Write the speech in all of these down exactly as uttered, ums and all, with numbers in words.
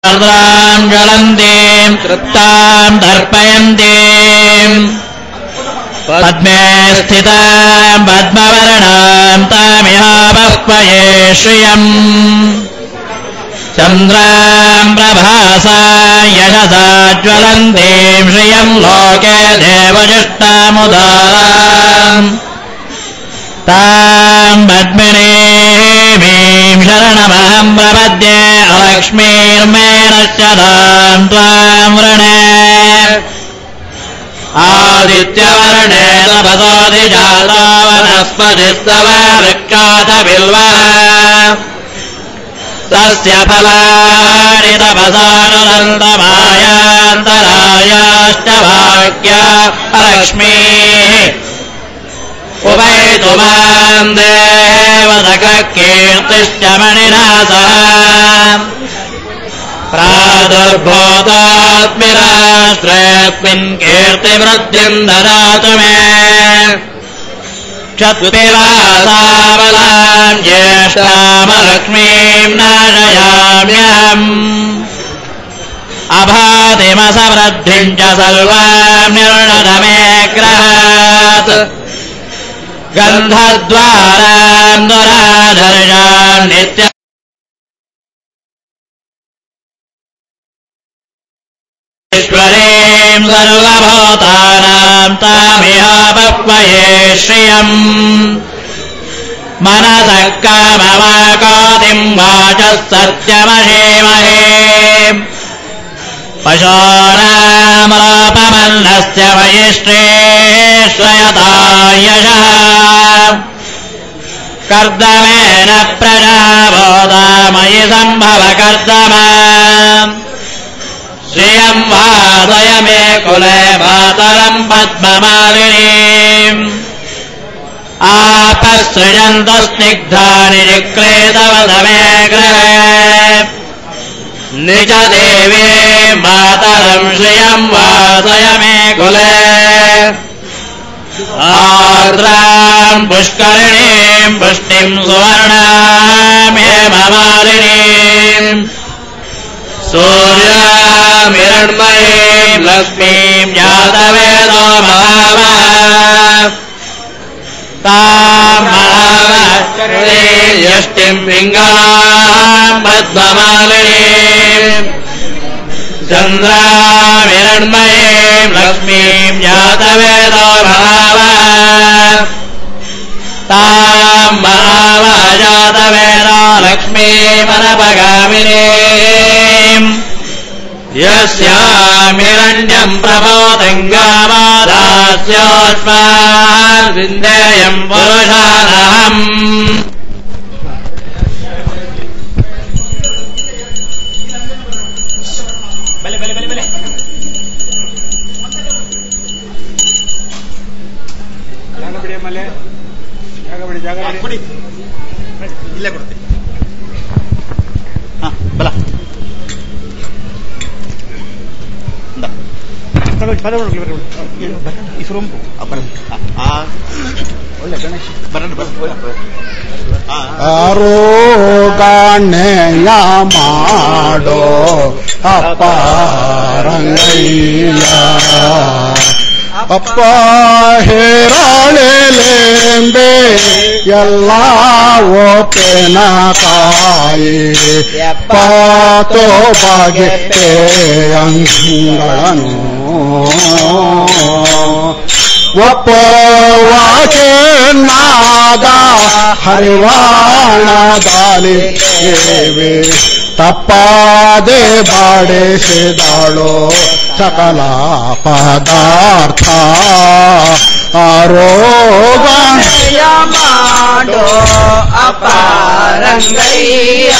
आर्द्रां ज्वलन्तीं तृप्तां दर्पयन्तीं पद्मे स्थितां पद्मवर्णां तामिहावह्वये श्रियम् चन्द्रां प्रभासा यशसा ज्वलन्तीं श्रियं लोके देवजिष्टामुदाराम् तां पद्मिनीं शरणमहं प्रपद्ये अलक्ष्मीर्मे नश्यतां त्वां वृणे आदित्यवर्णे तपसोऽधिजातो वनस्पतिस्तव वृक्षाथ बिल्वः तस्य फलानि तपसानुदन्तमायान्तरायाश्च भाग्या अलक्ष्मीः उभयतु मां देवतकः कीर्तिश्च मणिना सह प्रादुर्भूतात्मिराष्ट्रेऽस्मिन् कीर्तिवृद्धिं ददातु मे क्षत्पिवासाबलां ज्येष्ठामलक्ष्मीं नाशयाम्यहम् अभातिमसवृद्धिं च सर्वां निर्णद मे ग्रहात् गन्धद्वारां दुराधर्षां नित्य ईश्वरीं सर्वभूतानां तामिहावह्वये श्रियम् मनसः कामवाकातिं वाचः सत्यमशीमहे पशूनामलोपमन्नस्य वयिष्ठेष्वयता यशः कर्दमेन प्रजाबोधामयि सम्भव कर्दमा श्रियं वादय मे कुले मातरं पद्ममालिनीम् आपसृजन्तस्निग्धानि निक्लेतवद मे गृहे निज देवी मातरं श्रियं वादय मे कुले आर्द्रां पुष्करिणीं पुष्टिं सुवर्णां हेममालिनीम् सूर्यामिरण्मयीं लक्ष्मीं जातवेदो महावः तां महावः यष्टिं पिङ्गलां पद्ममालिनीम् चन्द्रामिरण्मयीं लक्ष्मीं जातवेदो महावः तां महावः जातवेदो लक्ष्मीमनपगामिनीम् यस्यामिरण्यं प्रबोधिङ्गामादास्योऽस्मान् विन्देयं पुरुषानहम् बले बले बले बले ಜಾಗ ಬಿಡಿ ಮಲೆ ಜಾಗ ಬಿಡಿ ಜಾಗ ಬಿಡಿ ಇಲ್ಲೇ ಕೊಡ್ತೀನಿ ಹಾ ಬಲ ಆರೋಗಾಣ್ಯ ಮಾಡೋ ಅಪಾರಂಗಯ್ಯ ಅಪ್ಪ ಹೇರಾಳೆಲೆಂಬೆ ಎಲ್ಲ ಓಪೆನ ಕಾಯಿ ಪಾತೋ ಬಾಗೆ ಅಂಗಳನು ಒಪ್ಪವಾಕೆ ನಾದ ಹರಿವಾಣದಾಲಿ ದೇವಿ ತಪ್ಪಾದೆ ಬಾಡಿಸಿದಾಳೋ ಸಕಲ ಪದಾರ್ಥ ಆರೋಗ ಮಾಡೋ ಅಪಾರಂಗಯ್ಯ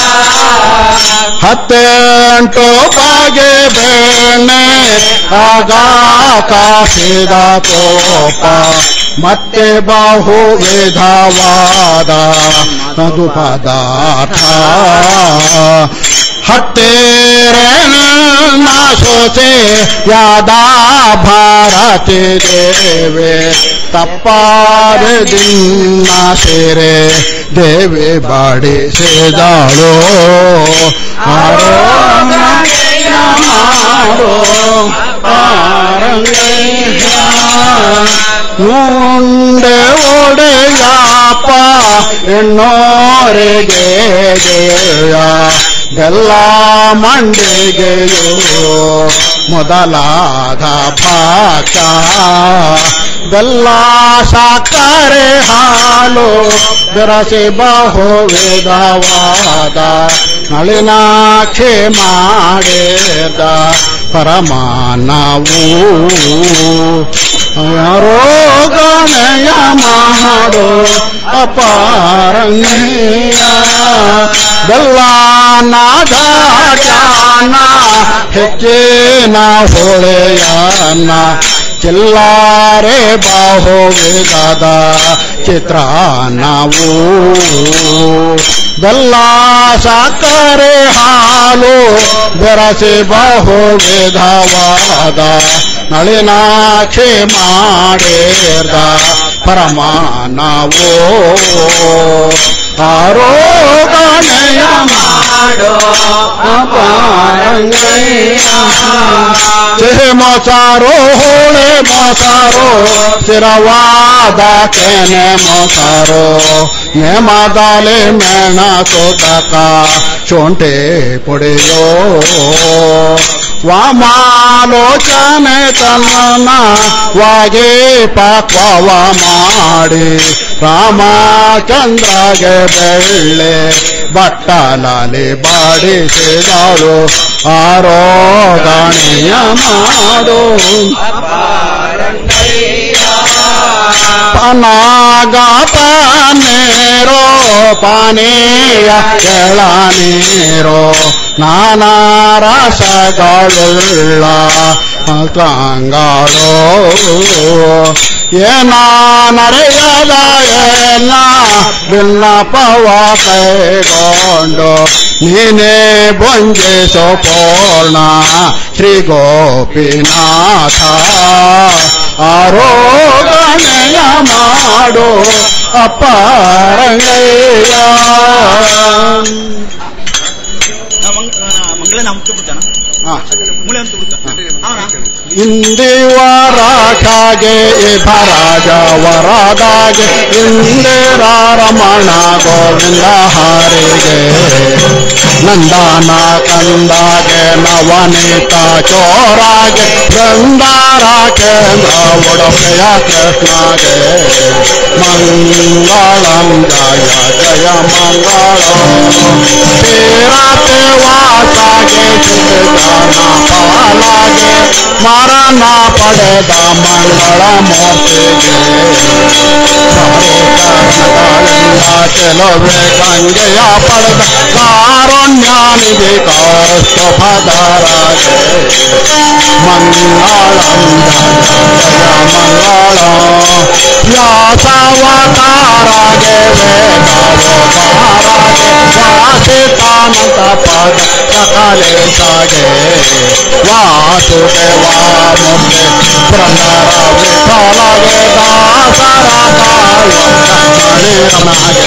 ಹತ್ತೆಂಟು ಬಾಗೆ ಬೇಣೆ ಆಗ ಕಾಸಿದ ಕೋಪ ಮತ್ತೆ ಬಾಹು ವಿಧವಾದ ಮಧು ಪದಾರ್ಥ ಹತ್ತೇರೆ ನಾಶೋಸೆ ಯಾದಾ ಭಾರತಿ ದೇವೆ ತಪ್ಪಾದ ದಿನ ಸೇರೆ ದೇವಿ ಬಾಡಿಸಿದಾಳೋ ಆರೋ ಮುಂಡೆ ಒಡೆಯಪ್ಪ ಎಣ್ಣೋರಿಗೆ ಜಯ ಬೆಲ್ಲ ಮಂಡಿಗೆಯೋ ಮೊದಲಾದ ಭಾಗ ಬೆಲ್ಲ ಸಕ್ಕರೆ ಹಾಲು ಬೆರಸಿ ಬಹು ವಿಧವಾದ ನಳಿನಾಕ್ಷಿ ಮಾಡಿದ ಪರಮಾನವು ರೋಗಣಯ ಮಾಡು ಅಪಾರಂಗೀಯ ಬೆಲ್ಲನಾದ ಜಾನ ಹೆಚ್ಚಿನ ಹೊಳೆಯನ ಚಿಲ್ಲಾರೆ ಬಾಹು ವಿಧದ ಚಿತ್ರಾನ್ನವು ಬೆಲ್ಲ ಸಕ್ಕರೆ ಹಾಲು ಬೆರಸಿ ಬಹು ವಿಧವಾದ ನಳಿನಾಕ್ಷಿ ಮಾಡಿದ ಪರಮಾನವೋ ಆರೋಗಣೆಯ ಮಾಡೋ ಅಪಾರಂಗಯ್ಯ ಸಿಹಿ ಮೊಸರು ಹೋಳೆ ಮೊಸರು ಸ್ಥಿರವಾದ ಕೆನೆ ಮೊಸರು ನೇಮದಾಲೆ ಮೇಣ ತೋಟಕ ಶುಂಠಿ ಪುಡಿಯೋ ವಾಮಾಲೋಚನೆ ತನ್ನ ವಾಗಿ ಪಾಕ್ವವ ಮಾಡಿ ರಾಮಚಂದ್ರಗೆ ಬೆಳ್ಳೆ ಬಟ್ಟಲಲ್ಲಿ ಬಾಡಿಸಿದಳು ಆರೋಗಣೆಯ ಮಾಡು ಪನಾಗತ ನೀರೋ ಪಾನೀಯ ಕೆಳ ನೀರೋ ನಾನಾ ರಸಗಳುಳ್ಳ ತಂಗಳು ಏನ ನರೆಯದ ಏನ ಬಿನ್ನಪವ ಕೈಗೊಂಡು ನೀನೇ ಭುಂಜಿಸೋ ಪೂರ್ಣ ಶ್ರೀ ಗೋಪಿನಾಥ ಆರೋಗಣೆಯ ಮಾಡು ಅಪಾರಂಗಯ್ಯ ಮಂಗಳ ನಾಮ ಬಿಡ್ತಾನ ಮುಳೆ ಅಂತ ಇಂದಿವರಾಖಾಗೆ ಭರಾಜ ವರದಾಗೆ ಇಂದಿರ ರಮಣ ಗೋವಿಂದ ಹರಿಗೆ ನಂದನ ಕಂದಾಗೆ ನವನೀತ ಚೋರಾಗೆ ಬೃಂದಾರ ಕೇಂದ್ರ ಉಡುಪಿಯ ಕೃಷ್ಣಗೆ ಮಂಗಳಂ ಜಯ ಜಯ ಮಂಗಳಂ ತೀರತೆ ವಾಸಾಗೆ ಚಿತ್ರನ ಪಾಲಾಗೆ ಮರಣ ಪಡೆದ ಮಂಗಳ ಮೂರ್ತಿಗೆ ಚೆಲುವೆ ಗಂಗೆಯ ಪಡೆದ ಕಾರುಣ್ಯಾನಿಧಿ ಕೌಸ್ತುಭಧರಾಗೆ ಮಂಗಳಂ ಜಯ ಮಂಗಳಂ ವ್ಯಾಸವತಾರಾಗೆ ವೇದಾವತಾರಾಗೆ ವಾಸಿತಾನಂತ ಪದ ಸಕಲೇಶಾಗೆ ವಾಸುದೇವ ಮುಕ್ತಿ ಪ್ರಣರ ವಿಠಲಗೆ ದಾಸರ ಕಾಳುವಂತ ರಮಣಗೆ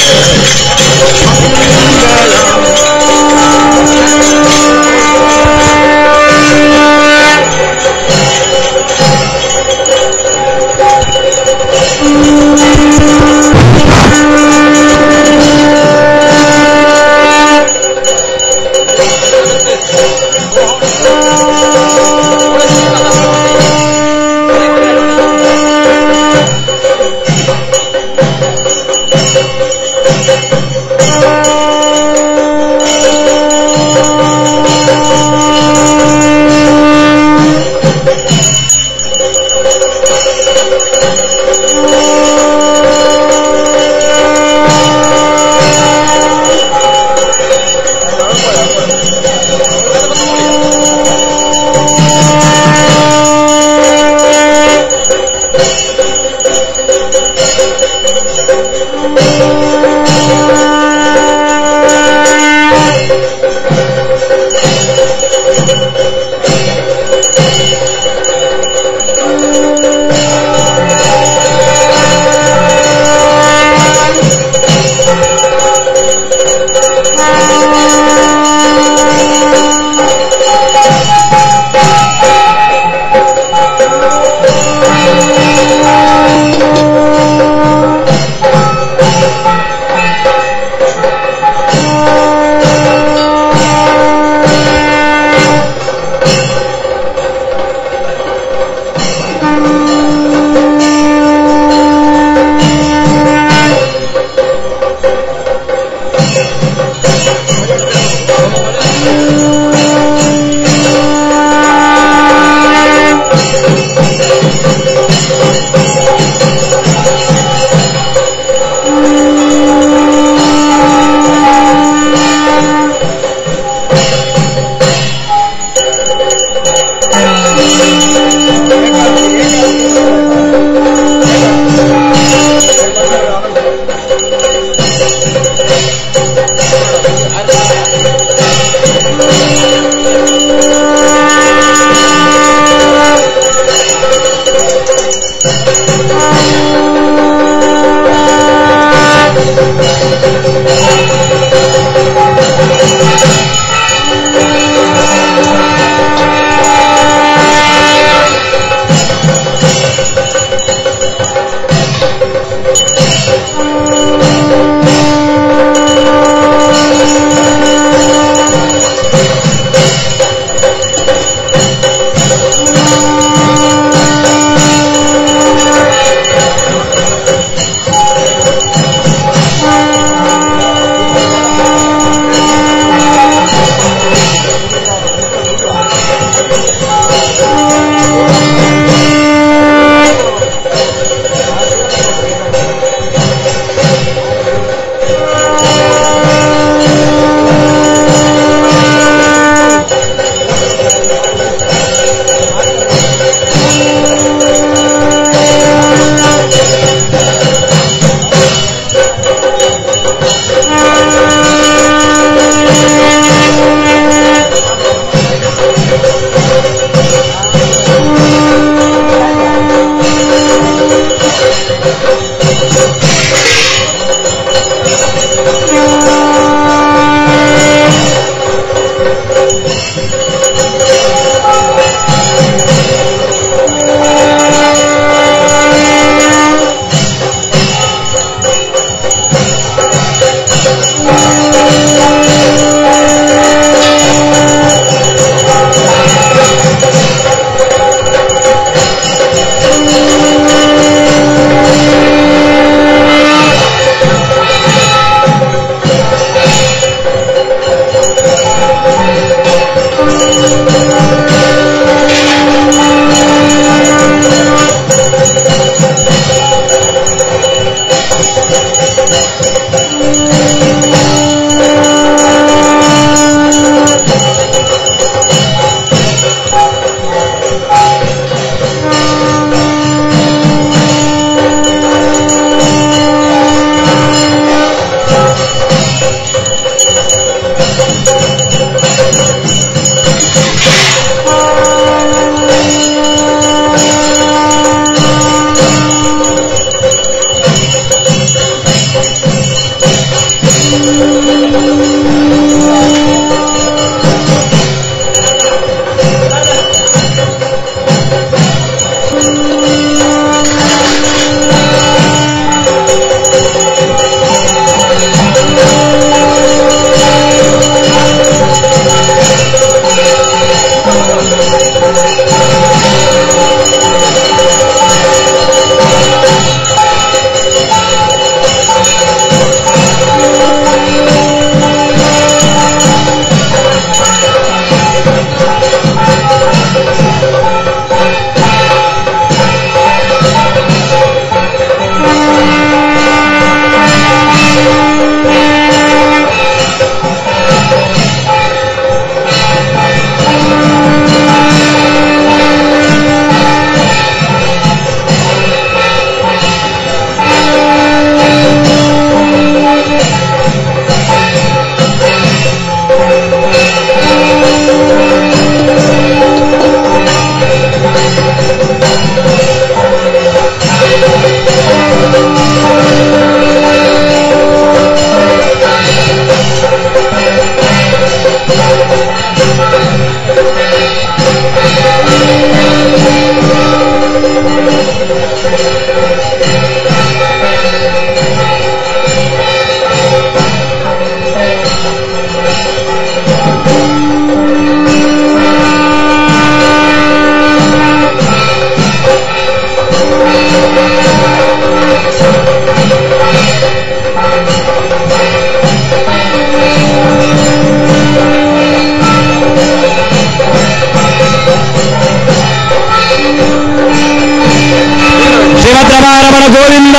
ರಮಣ ಗೋವಿಂದ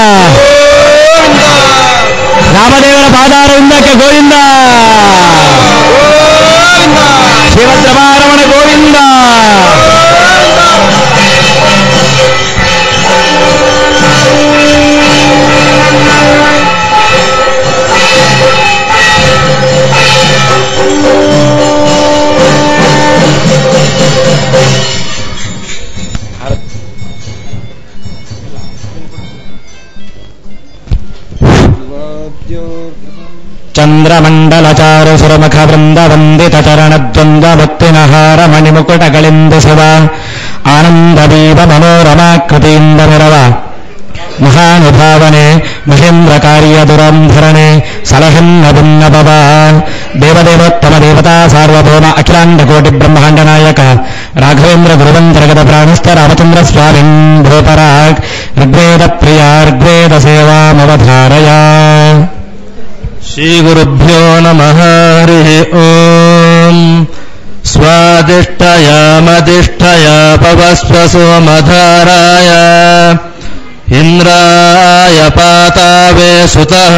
ರಾಮದೇವರ ಪಾದಾರವಿಂದಕ್ಕೆ ಗೋವಿಂದ ಶಿವದ್ರಮಾರಮಣ ಗೋವಿಂದ ಚಂದ್ರಮಂಡಲಚಾರು ಸುರಮುಖ ವೃಂದ ವಂದಿತ ಚರಣದ್ವಂದ್ವ ಮುತ್ತಿನಹಾರ ಮಣಿಮುಕುಟಗಳಿಂದ ಸದಾ ಆನಂದ ದೀಪ ಮನೋರಮಾಕೃತಿಯಿಂದ ಮೆರವ ಮಹಾನುಭಾವನೆ ಮಹೇಂದ್ರ ಕಾರ್ಯ ದುರಂಧರಣೆ ಸಲಹನ್ನ ಭಿನ್ನಭವ ದೇವದೇವೋತ್ತಮ ದೇವತಾ ಸಾರ್ವಭೌಮ ಅಖಿಲಾಂಡ ಕೋಟಿ ಬ್ರಹ್ಮಾಂಡ ನಾಯಕ ರಾಘವೇಂದ್ರ ಗುರುವಂತರ್ಗತ ಪ್ರಾಣಸ್ಥ ರಾಮಚಂದ್ರ ಸ್ವಾಮಿನ್ ಭೂಪರಾಗ್ ಋಗ್ವೇದ ಪ್ರಿಯ ಋಗ್ವೇದ ಸೇವಾಮವಧಾರಯ. ಶ್ರೀಗುರುಭ್ಯೋ ನಮಃ ಹರಿ ಓಂ. ಸ್ವಾದಿಷ್ಟಯಾಮದಿಷ್ಟಯ ಪವಸ್ವ ಸೋಮಧಾರಾಯ ಇಂದ್ರಾಯ ಪಾತಾವೇ ಸುತಃ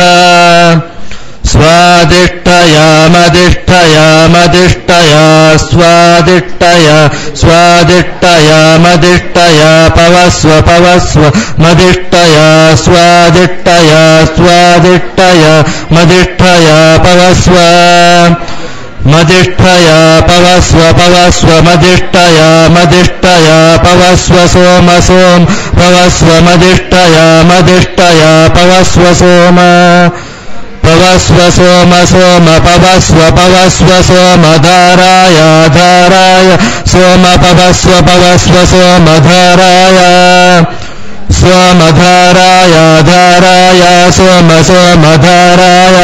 ಸ್ವಾದಿಷ್ಟಯಾಮದಿಷ್ಟಯಾಮದಿಷ್ಟಯ ಸ್ವಾದಿಷ್ಟಯ ಸ್ವಾದಿಷ್ಟಯಾಮದಿಷ್ಟಯ ಪವಸ್ವ ಪವಸ್ವ ಮದಿಷ್ಟಯ ಸ್ವಾದಿಷ್ಟಯ ಸ್ವಾದಿಷ್ಟಯ ಮದಿಷ್ಟಯ ಪವಸ್ವ ಮದಿಷ್ಠಯ ಪವಸ್ವ ಪವಸ್ವ ಮದಿಷ್ಠಯ ಮದಿಷ್ಠಯ ಪವಸ್ವ ಸೋಮ ಸೋಮ ಪವಸ್ವ ಮದಿಷ್ಠಯ ಮದಿಷ್ಠಯ ಪವಸ್ವ ಸೋಮ ಪವಸ್ವ ಸೋಮ ಸೋಮ ಪವಸ್ವ ಪವಸ್ವ ಸೋಮ ಧಾರಾಯ ಧಾರಾಯ ಸೋಮ ಪವಸ್ವ ಪವಸ್ವ ಸೋಮ ಧಾರಾಯ ಸೋಮ ಧಾರಾಯ ಧಾರಾಯ ಸೋಮ ಸೋಮ ಧಾರಾಯ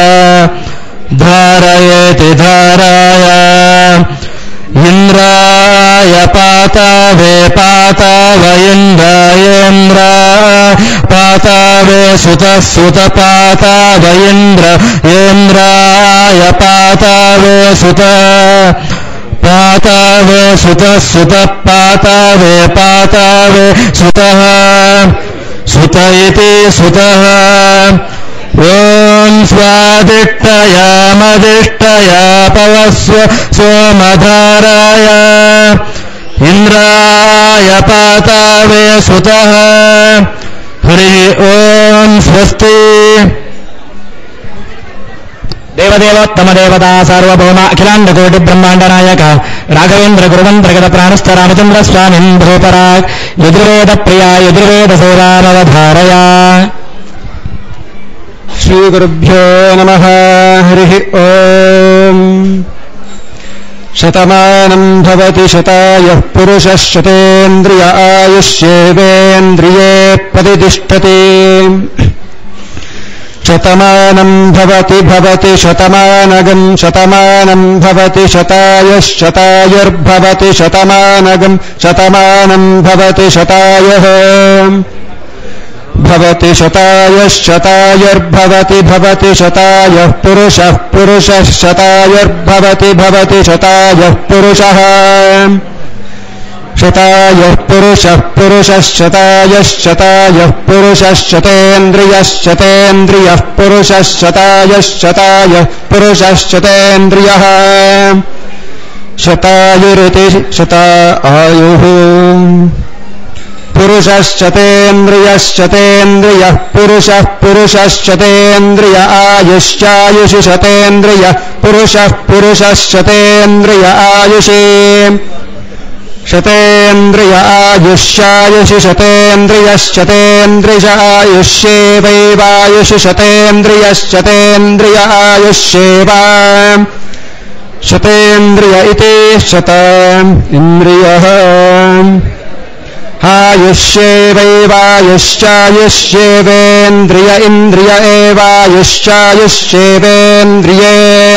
ಧಾರಯೇತಿ ಧಾರಾಯ ಇಂದ್ರಾಯ ಪಾತಾವೇ ಪಾತಾವ ಇಂದ್ರಾಯೇಂದ್ರ ಪಾತಾವೇ ಸುತ ಸುತ ಪಾತಾವ ಇಂದ್ರ ಇಂದ್ರಾಯ ಪಾತಾವೇ ಸುತ ಪಾತಾವೇ ಸುತ ಸುತ ಪಾತಾವೇ ಪಾತಾವೇ ಸುತಃ ಸುತ ಇತಿ ಸುತಃ. ಓಂ ಸ್ವಾದಿಷ್ಟಯಾಮದಿಷ್ಟಯ ಪವಸ್ವ ಸೋಮಧಾರಾಯ ಇಂದ್ರಾಯ ಪಾತಾವೇ ಸುತಃ. ಹರಿ ಓಂ ಸ್ವಸ್ತಿ. ದೇವದೇವೋತ್ತಮ ದೇವತಾ ಸಾರ್ವಭೌಮ ಅಖಿಲಾಂಡ ಕೋಟಿ ಬ್ರಹ್ಮಾಂಡ ನಾಯಕ ರಾಘವೇಂದ್ರ ಗುರುವಂತರ್ಗತ ಪ್ರಾಣಸ್ಥ ರಾಮಚಂದ್ರ ಸ್ವಾಮಿನ್ ಭೂಪರಾಗ್ ಯಜುರ್ವೇದ ಪ್ರಿಯ ಯಜುರ್ವೇದ ಸೇವಾಮವಧಾರಯ. ಶ್ರೀಗುರುಭ್ಯೋ ನಮಃ ಹರಿ ಓಂ. ಶತಮಾನಂ ಭವತಿ ಶತಾಯಃ ಪುರುಷಃ ಶತೇಂದ್ರಿಯ ಆಯುಷ್ಯೇವೇಂದ್ರಿಯೇ ಪ್ರತಿಷ್ಠತಿ. ಶತಮಾನಂ ಭವತಿ ಭವತಿ ಶತಮಾನಗಂ ಶತಮಾನಂ ಭವತಿ ಶತಾಯಃ ಶತಾಯುರ್ಭವತಿ ಶತಮಾನಗಂ ಶತಮಾನಂ ಭವತಿ ಶತಾಯಃ ಭವತಿ ಶತಾಯಃ ಶತಾಯುರ್ಭವತಿ ಭವತಿ ಶತಾಯಃ ಪುರುಷಃ ಪುರುಷಃ ಶತಾಯುರ್ಭವತಿ ಭವತಿ ಶತಾಯಃ ಪುರುಷಃ ಶತಾಯಃ ಪುರುಷಃ ಪುರುಷಃ ಶತಾಯಃ ಶತಾಯಃ ಪುರುಷಃ ಶತೇಂದ್ರಿಯಃ ಶತೇಂದ್ರಿಯಃ ಪುರುಷಃ ಶತಾಯಃ ಶತಾಯಃ ಪುರುಷಃ ಶತೇಂದ್ರಿಯಃ ಶತಾಯುರಿತಿ ಶತಾ ಆಯುಃ ಪುರುಷಶ್ಚತೇಂದ್ರಿಯಶ್ಚತೇಂದ್ರಿಯಃ ಪುರುಷಃ ಪುರುಷಶ್ಚತೇಂದ್ರಿಯ ಆಯುಷ್ಯಾಯುಷಿ ಶತೇಂದ್ರಿಯಃ ಪುರುಷಃ ಪುರುಷಶ್ಚತೇಂದ್ರಿಯ ಆಯುಷಿ ಶತೇಂದ್ರಿಯ ಆಯುಷ್ಯಾಯುಷಿ ಶತೇಂದ್ರಿಯಶ್ಚತೇಂದ್ರಿಯ ಆಯುಷ್ಯೇವೈವಾಯುಷಿ ಶತೇಂದ್ರಿಯಶ್ಚತೇಂದ್ರಿಯ ಆಯುಷ್ಯೇವ ಶತೇಂದ್ರಿಯ ಇತಿ ಶತ ಇಂದ್ರಿಯಃ ಆಯುಷ್ಯೇವೈವಾಯುಷ್ಯಾಯುಷ್ಯೇವೇಂದ್ರಿಯ ಇಂದ್ರಿಯ ಏವಾಯುಷ್ಯಾಯುಷ್ಯೇವೇಂದ್ರಿಯೇ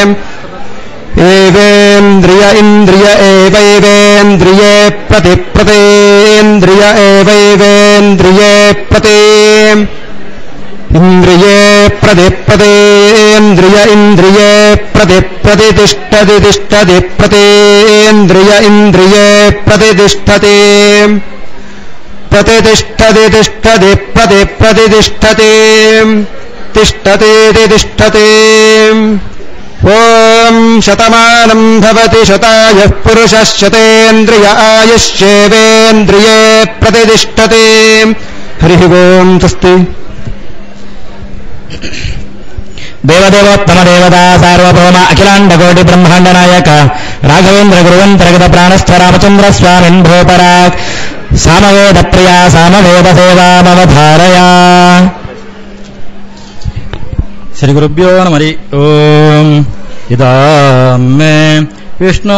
ಏವೇಂದ್ರಿಯ ಇಂದ್ರಿಯ ಏವೈವೇಂದ್ರಿಯೇ ಪ್ರತಿ ಪ್ರತೇಂದ್ರಿಯ ಏವೈವೇಂದ್ರಿಯೇ ಪ್ರತಿ ಇಂದ್ರಿಯೇ ಪ್ರತಿ ಪ್ರತೇಂದ್ರಿಯ ಇಂದ್ರಿಯೇ ಪ್ರತಿ ಪ್ರತಿಷ್ಠತಿ ತಿಷ್ಠತಿ ಪ್ರತೇಂದ್ರಿಯ ಇಂದ್ರಿಯೇ ಪ್ರತಿಷ್ಠತಿ प्रतितिष्ठति तिष्ठति प्रति प्रतितिष्ठति तिष्ठतीति तिष्ठति ॐ शतमानं भवति शतायः पुरुषः शतेन्द्रिय आयुष्येवेन्द्रिये प्रतितिष्ठति हरिः ओम् स्वस्ति देवदेवोत्तमदेवता सार्वभौम अखिलाण्डकोटि ब्रह्माण्डनायक राघवेन्द्र गुरुवन्तर्गत प्राणस्थ रामचन्द्र स्वामिन् भूपराक् सामवेदप्रिया सामवेदसेवामवधारया श्रीगुरुभ्यो नमः ओम् इदं मे विष्णो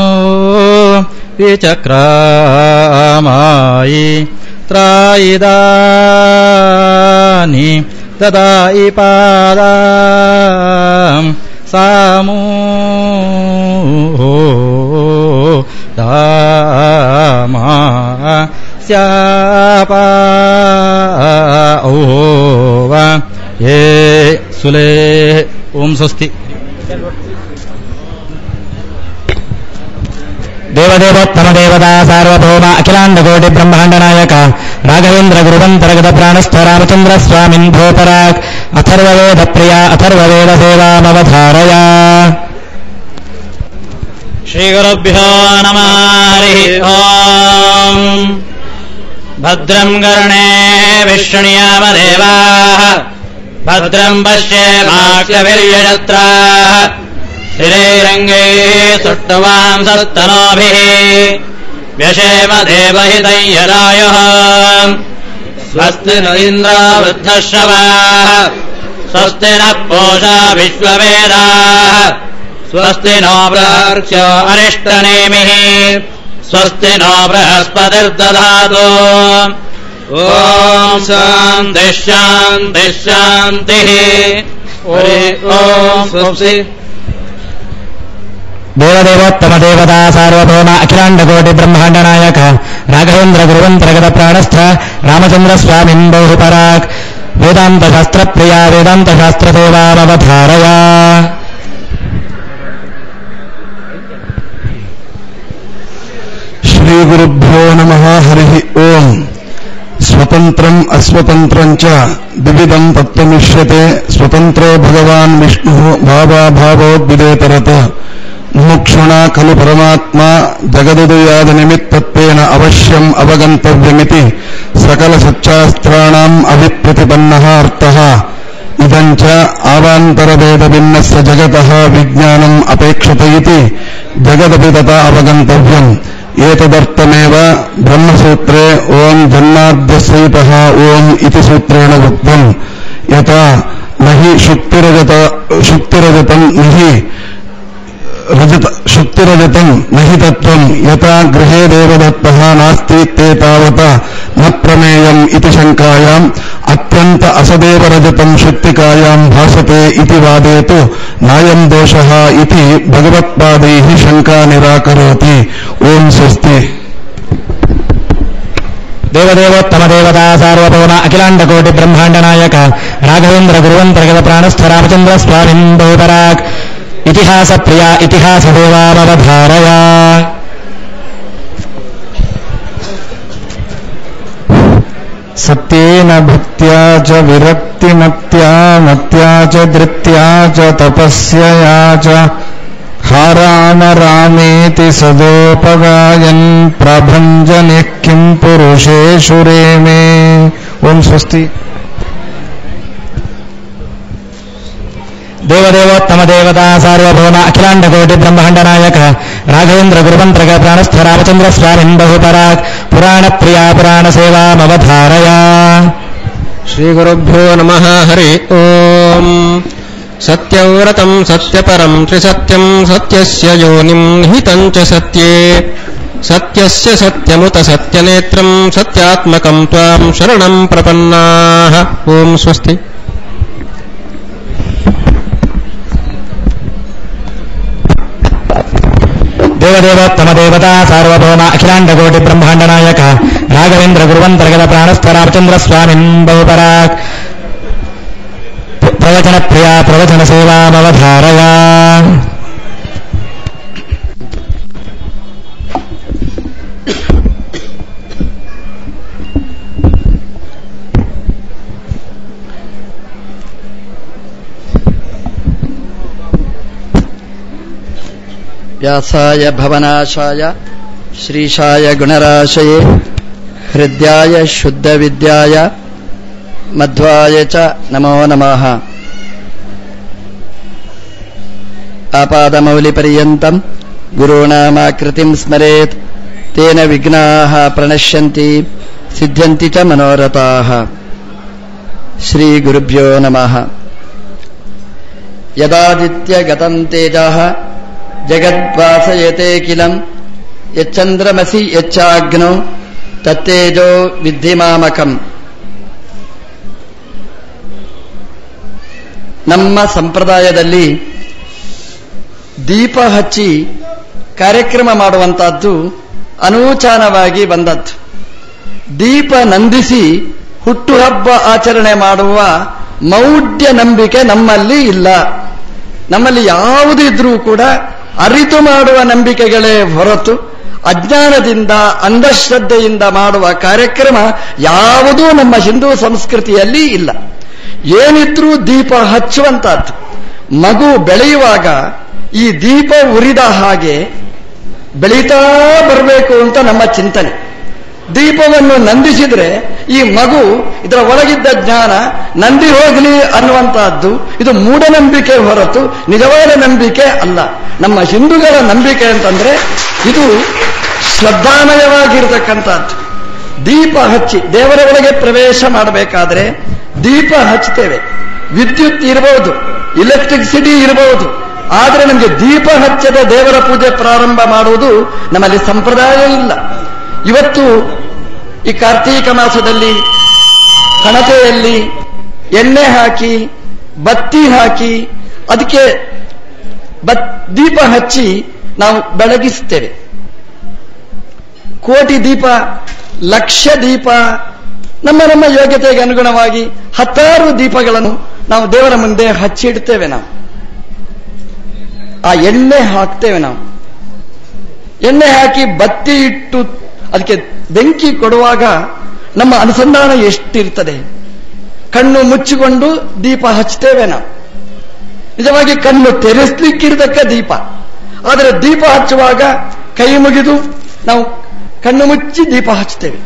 विचक्रामायि त्रायिदानि ददायि पादां सामो दामा स्यापा ओ वा ये सुले ओम स्वस्ति देवदेवोत्तमदेवता सार्वभौम अखिलाण्डकोटि ब्रह्माण्डनायक राघवेन्द्र गुरुवन्तर्गत प्राणस्थ रामचन्द्र स्वामिन् भूपराक् अथर्ववेदप्रिया अथर्ववेदसेवामवधारया श्रीगुरुभ्यो नमः हरिः ओम् भद्रं कर्णे विष्णुयामदेवाः भद्रं पश्येमाक्षभिर्यजत्राः श्रीरङ्गे सुट्टवांसस्तनोभिः व्यशेम देवहितं यदायुः स्वस्ति न इन्द्रो वृद्धश्रवाः स्वस्ति नः पूषा विश्ववेदाः स्वस्ति नो बृहर्षो अरिष्टनेमिः स्वस्ति नो बृहस्पतिर्दधातु ॐ शान्तिः शान्तिः शान्तिः ॐ स्वस्ति देवदेवोत्तमदेवता सार्वभौम अखिलाण्डकोटि ब्रह्माण्डनायक राघवेन्द्र गुरुवन्तर्गत प्राणस्थ रामचन्द्र स्वामिन् बहुपराक् वेदान्तशास्त्रप्रिया वेदान्तशास्त्रसेवामवधारया श्रीगुरुभ्यो नमः हरिः ओम् स्वतन्त्रम् अस्वतन्त्रम् च द्विविधम् तत्त्वमिष्यते स्वतन्त्रो भगवान् विष्णुः भावाभावोद्विदेतरत मुमुक्षुणा खलु परमात्मा जगदुदयादनिमित्तत्वेन अवश्यम् अवगन्तव्यमिति सकलसच्चास्त्राणाम् अभिप्रतिपन्नः अर्थः इदम् च आवान्तरभेदभिन्नस्य जगतः विज्ञानम् अपेक्षते इति जगदपि तथा अवगन्तव्यम् एतदर्थमेव ब्रह्मसूत्रे ओम् जन्माद्यस्यैतः ओम् इति सूत्रेण उक्तम् यथा न हि शुक्तिरजत शुक्तिरजतम् न हि रजत शुक्तिरजतम् न हि तत्त्वम् यथा गृहे देवदत्तः नास्ति ते तावता न प्रमेयम् इति शङ्कायाम् अत्यन्त असदेव रजतम् शुक्तिकायाम् भासते इति वादे तु नायम् दोषः इति भगवत्पादैः शङ्का निराकरोति ओम् स्वस्ति देवदेवोत्तमदेवता सार्वभौम अखिलाण्डकोटि ब्रह्माण्डनायक राघवेन्द्र गुरुवन्तर्गत प्राणस्थ रामचन्द्र स्वामिन् बहुपराक् इतिहासप्रिया इतिहाससेवामवधारया सत्येन भक्त्या च विरक्तिमत्या मत्या च धृत्या च तपस्यया च हाराम रामेति सदोपगायन् प्रभञ्जनिः किं पुरुषेषु रेमे ओम स्वस्ति देवदेवोत्तमदेवता सार्वभौम अखिलाण्डकोटि ब्रह्माण्डनायक राघवेन्द्र गुरुवन्तर्गत प्राणस्थ रामचन्द्र स्वामिन् बहुपराक् पुराणप्रिया पुराणसेवामवधारया श्रीगुरुभ्यो नमः हरि ओम् सत्यव्रतम् सत्यपरम् त्रिसत्यम् सत्यस्य योनिम् निहितम् च सत्ये सत्यस्य सत्यमुत सत्यनेत्रम् सत्यात्मकम् त्वाम् शरणम् प्रपन्नाः ओम् स्वस्ति देवदेवोत्तमदेवता सार्वभौम अखिलाण्डकोटि ब्रह्माण्डनायक राघवेन्द्र गुरुवन्तर्गत प्राणस्थ रामचन्द्र स्वामिन् बहुपराक् प्रवचनप्रिया प्रवचनसेवामवधारया ವ್ಯಾಸಾಯ ಭವನಾಶಾಯ ಶ್ರೀಶಾಯ ಗುಣರಾಶಯೇ ಹೃದಯಾಯ ಶುದ್ಧ ವಿದ್ಯಾಯ ಮಧ್ವಾಯ ಚ ನಮೋ ನಮಃ. ಆಪಾದಮೌಲಿಪರ್ಯಂತಂ ಗುರುಣಾಮಾಕೃತಿಂ ಸ್ಮರೇತ್ ತೇನ ವಿಘ್ನಾಃ ಪ್ರಣಶ್ಯಂತಿ ಸಿದ್ಧ್ಯಂತಿ ಚ ಮನೋರಥಾಃ. ಶ್ರೀ ಗುರುಭ್ಯೋ ನಮಃ. ಯದಾದಿತ್ಯಗತಂ ತೇಜಃ ಜಗದ್ಭಾಸಯತೆ ಕಿಲಂ ಯಚ್ಚಂದ್ರಮಸಿ ಯಚ್ಚಾಗ್ನೋ ತತ್ತೇಜೋ ವಿದ್ಧಿ ಮಾಮಕಂ. ನಮ್ಮ ಸಂಪ್ರದಾಯದಲ್ಲಿ ದೀಪ ಹಚ್ಚಿ ಕಾರ್ಯಕ್ರಮ ಮಾಡುವಂತಹದ್ದು ಅನೂಚಾನವಾಗಿ ಬಂದದ್ದು. ದೀಪ ನಂದಿಸಿ ಹುಟ್ಟುಹಬ್ಬ ಆಚರಣೆ ಮಾಡುವ ಮೌಢ್ಯ ನಂಬಿಕೆ ನಮ್ಮಲ್ಲಿ ಇಲ್ಲ. ನಮ್ಮಲ್ಲಿ ಯಾವುದಿದ್ರೂ ಕೂಡ ಅರಿತು ಮಾಡುವ ನಂಬಿಕೆಗಳೇ ಹೊರತು ಅಜ್ಞಾನದಿಂದ ಅಂಧಶ್ರದ್ಧೆಯಿಂದ ಮಾಡುವ ಕಾರ್ಯಕ್ರಮ ಯಾವುದೂ ನಮ್ಮ ಹಿಂದೂ ಸಂಸ್ಕೃತಿಯಲ್ಲಿ ಇಲ್ಲ. ಏನಿದ್ರೂ ದೀಪ ಹಚ್ಚುವಂತಹದ್ದು. ಮಗು ಬೆಳೆಯುವಾಗ ಈ ದೀಪ ಉರಿದ ಹಾಗೆ ಬೆಳೀತಾ ಬರಬೇಕು ಅಂತ ನಮ್ಮ ಚಿಂತನೆ. ದೀಪವನ್ನು ನಂದಿಸಿದ್ರೆ ಈ ಮಗು ಇದರ ಒಳಗಿದ್ದ ಜ್ಞಾನ ನಂದಿ ಹೋಗಲಿ ಅನ್ನುವಂತಹದ್ದು ಇದು ಮೂಢನಂಬಿಕೆ ಹೊರತು ನಿಜವಾದ ನಂಬಿಕೆ ಅಲ್ಲ. ನಮ್ಮ ಹಿಂದೂಗಳ ನಂಬಿಕೆ ಅಂತಂದ್ರೆ ಇದು ಶ್ರದ್ಧಾಮಯವಾಗಿರತಕ್ಕಂಥದ್ದು. ದೀಪ ಹಚ್ಚಿ ದೇವರ ಒಳಗೆ ಪ್ರವೇಶ ಮಾಡಬೇಕಾದ್ರೆ ದೀಪ ಹಚ್ಚುತ್ತೇವೆ. ವಿದ್ಯುತ್ ಇರಬಹುದು, ಇಲೆಕ್ಟ್ರಿಸಿಟಿ ಇರಬಹುದು, ಆದರೆ ನಮಗೆ ದೀಪ ಹಚ್ಚದ ದೇವರ ಪೂಜೆ ಪ್ರಾರಂಭ ಮಾಡುವುದು ನಮ್ಮಲ್ಲಿ ಸಂಪ್ರದಾಯ ಇಲ್ಲ. ಇವತ್ತು ಈ ಕಾರ್ತೀಕ ಮಾಸದಲ್ಲಿ ಹಣತೆಯಲ್ಲಿ ಎಣ್ಣೆ ಹಾಕಿ ಬತ್ತಿ ಹಾಕಿ ಅದಕ್ಕೆ ದೀಪ ಹಚ್ಚಿ ನಾವು ಬೆಳಗಿಸ್ತೇವೆ. ಕೋಟಿ ದೀಪ, ಲಕ್ಷ ದೀಪ, ನಮ್ಮ ನಮ್ಮ ಯೋಗ್ಯತೆಗೆ ಅನುಗುಣವಾಗಿ ಹತ್ತಾರು ದೀಪಗಳನ್ನು ನಾವು ದೇವರ ಮುಂದೆ ಹಚ್ಚಿಡ್ತೇವೆ. ನಾವು ಆ ಎಣ್ಣೆ ಹಾಕ್ತೇವೆ. ನಾವು ಎಣ್ಣೆ ಹಾಕಿ ಬತ್ತಿ ಇಟ್ಟು ಅದಕ್ಕೆ ಬೆಂಕಿ ಕೊಡುವಾಗ ನಮ್ಮ ಅನುಸಂಧಾನ ಎಷ್ಟಿರ್ತದೆ. ಕಣ್ಣು ಮುಚ್ಚಿಕೊಂಡು ದೀಪ ಹಚ್ತೇವೆ. ನಾವು ನಿಜವಾಗಿ ಕಣ್ಣು ತೆರೆಸ್ಲಿಕ್ಕಿರತಕ್ಕ ದೀಪ. ಆದರೆ ದೀಪ ಹಚ್ಚುವಾಗ ಕೈ ಮುಗಿದು ನಾವು ಕಣ್ಣು ಮುಚ್ಚಿ ದೀಪ ಹಚ್ತೇವೆ.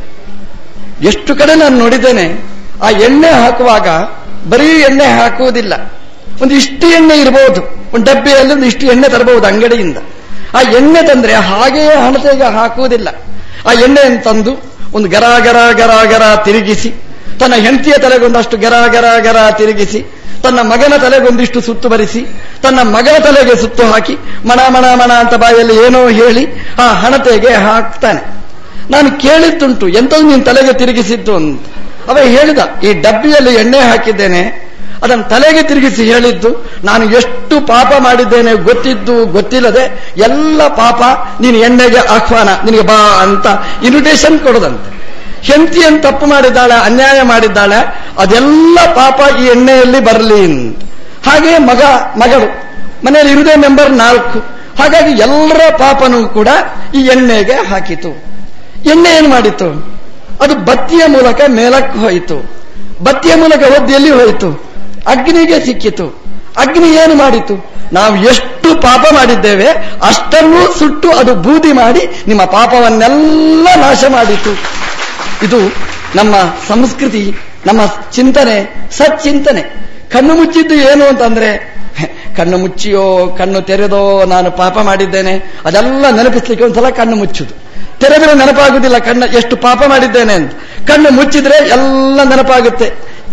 ಎಷ್ಟು ಕಡೆ ನಾನು ನೋಡಿದ್ದೇನೆ, ಆ ಎಣ್ಣೆ ಹಾಕುವಾಗ ಬರೀ ಎಣ್ಣೆ ಹಾಕುವುದಿಲ್ಲ, ಒಂದು ಇಷ್ಟು ಎಣ್ಣೆ ಇರಬಹುದು, ಒಂದು ಡಬ್ಬಿಯಲ್ಲಿ ಒಂದು ಇಷ್ಟು ಎಣ್ಣೆ ತರಬಹುದು ಅಂಗಡಿಯಿಂದ. ಆ ಎಣ್ಣೆ ತಂದ್ರೆ ಹಾಗೆಯೇ ಹಣತೆಗೆ ಹಾಕುವುದಿಲ್ಲ. ಆ ಎಣ್ಣೆಯನ್ನು ತಂದು ಒಂದು ಗರ ಗರ ಗರ ಗರ ತಿರುಗಿಸಿ, ತನ್ನ ಹೆಂಡತಿಯ ತಲೆಗೊಂದಷ್ಟು ಗರ ಗರ ಗರ ತಿರುಗಿಸಿ, ತನ್ನ ಮಗನ ತಲೆಗೊಂದಿಷ್ಟು ಸುತ್ತು ಬರಿಸಿ, ತನ್ನ ಮಗನ ತಲೆಗೆ ಸುತ್ತು ಹಾಕಿ ಮಣ ಮಣ ಮಣ ಅಂತ ಬಾಯಲ್ಲಿ ಏನೋ ಹೇಳಿ ಆ ಹಣತೆಗೆ ಹಾಕ್ತಾನೆ. ನಾನು ಕೇಳಿದ್ದುಂಟು, ಎಂಥದ್ದು ನೀನು ತಲೆಗೆ ತಿರುಗಿಸಿದ್ದು ಅಂತ. ಅವ ಹೇಳಿದ, ಈ ಡಬ್ಬಿಯಲ್ಲಿ ಎಣ್ಣೆ ಹಾಕಿದ್ದೇನೆ, ಅದನ್ನು ತಲೆಗೆ ತಿರುಗಿಸಿ ಹೇಳಿದ್ದು ನಾನು ಎಷ್ಟು ಪಾಪ ಮಾಡಿದ್ದೇನೆ ಗೊತ್ತಿದ್ದು ಗೊತ್ತಿಲ್ಲದೆ ಎಲ್ಲ ಪಾಪ ನೀನು ಎಣ್ಣೆಗೆ ಆಹ್ವಾನ, ನಿನಗೆ ಬಾ ಅಂತ ಇನ್ವಿಟೇಷನ್ ಕೊಡೋದಂತೆ. ಹೆಂಡತಿಯನ್ನು ತಪ್ಪು ಮಾಡಿದ್ದಾಳೆ, ಅನ್ಯಾಯ ಮಾಡಿದ್ದಾಳೆ, ಅದೆಲ್ಲ ಪಾಪ ಈ ಎಣ್ಣೆಯಲ್ಲಿ ಬರಲಿ ಅಂತ. ಹಾಗೆ ಮಗ ಮಗಳು ಮನೆಯಲ್ಲಿ ಇರುವುದೇ ಮೆಂಬರ್ ನಾಲ್ಕು. ಹಾಗಾಗಿ ಎಲ್ಲರ ಪಾಪನೂ ಕೂಡ ಈ ಎಣ್ಣೆಗೆ ಹಾಕಿತು. ಎಣ್ಣೆ ಏನು ಮಾಡಿತು? ಅದು ಬತ್ತಿಯ ಮೂಲಕ ಮೇಲಕ್ಕೆ ಹೋಯಿತು. ಬತ್ತಿಯ ಮೂಲಕ ಒದ್ದೆಯಲ್ಲಿ ಹೋಯಿತು, ಅಗ್ನಿಗೆ ಸಿಕ್ಕಿತು. ಅಗ್ನಿ ಏನು ಮಾಡಿತು? ನಾವು ಎಷ್ಟು ಪಾಪ ಮಾಡಿದ್ದೇವೆ ಅಷ್ಟನ್ನೂ ಸುಟ್ಟು ಅದು ಬೂದಿ ಮಾಡಿ ನಿಮ್ಮ ಪಾಪವನ್ನೆಲ್ಲ ನಾಶ ಮಾಡಿತು. ಇದು ನಮ್ಮ ಸಂಸ್ಕೃತಿ, ನಮ್ಮ ಚಿಂತನೆ, ಸಚ್ಚಿಂತನೆ. ಕಣ್ಣು ಮುಚ್ಚಿದ್ದು ಏನು ಅಂತಂದ್ರೆ, ಕಣ್ಣು ಮುಚ್ಚಿಯೋ ಕಣ್ಣು ತೆರೆದೋ ನಾನು ಪಾಪ ಮಾಡಿದ್ದೇನೆ ಅದೆಲ್ಲ ನೆನಪಿಸ್ಲಿಕ್ಕೆ ಒಂದ್ಸಲ ಕಣ್ಣು ಮುಚ್ಚುದು. ತೆರೆದ್ರೆ ನೆನಪಾಗುವುದಿಲ್ಲ ಕಣ್ಣು ಎಷ್ಟು ಪಾಪ ಮಾಡಿದ್ದೇನೆ ಅಂತ. ಕಣ್ಣು ಮುಚ್ಚಿದ್ರೆ ಎಲ್ಲ ನೆನಪಾಗುತ್ತೆ.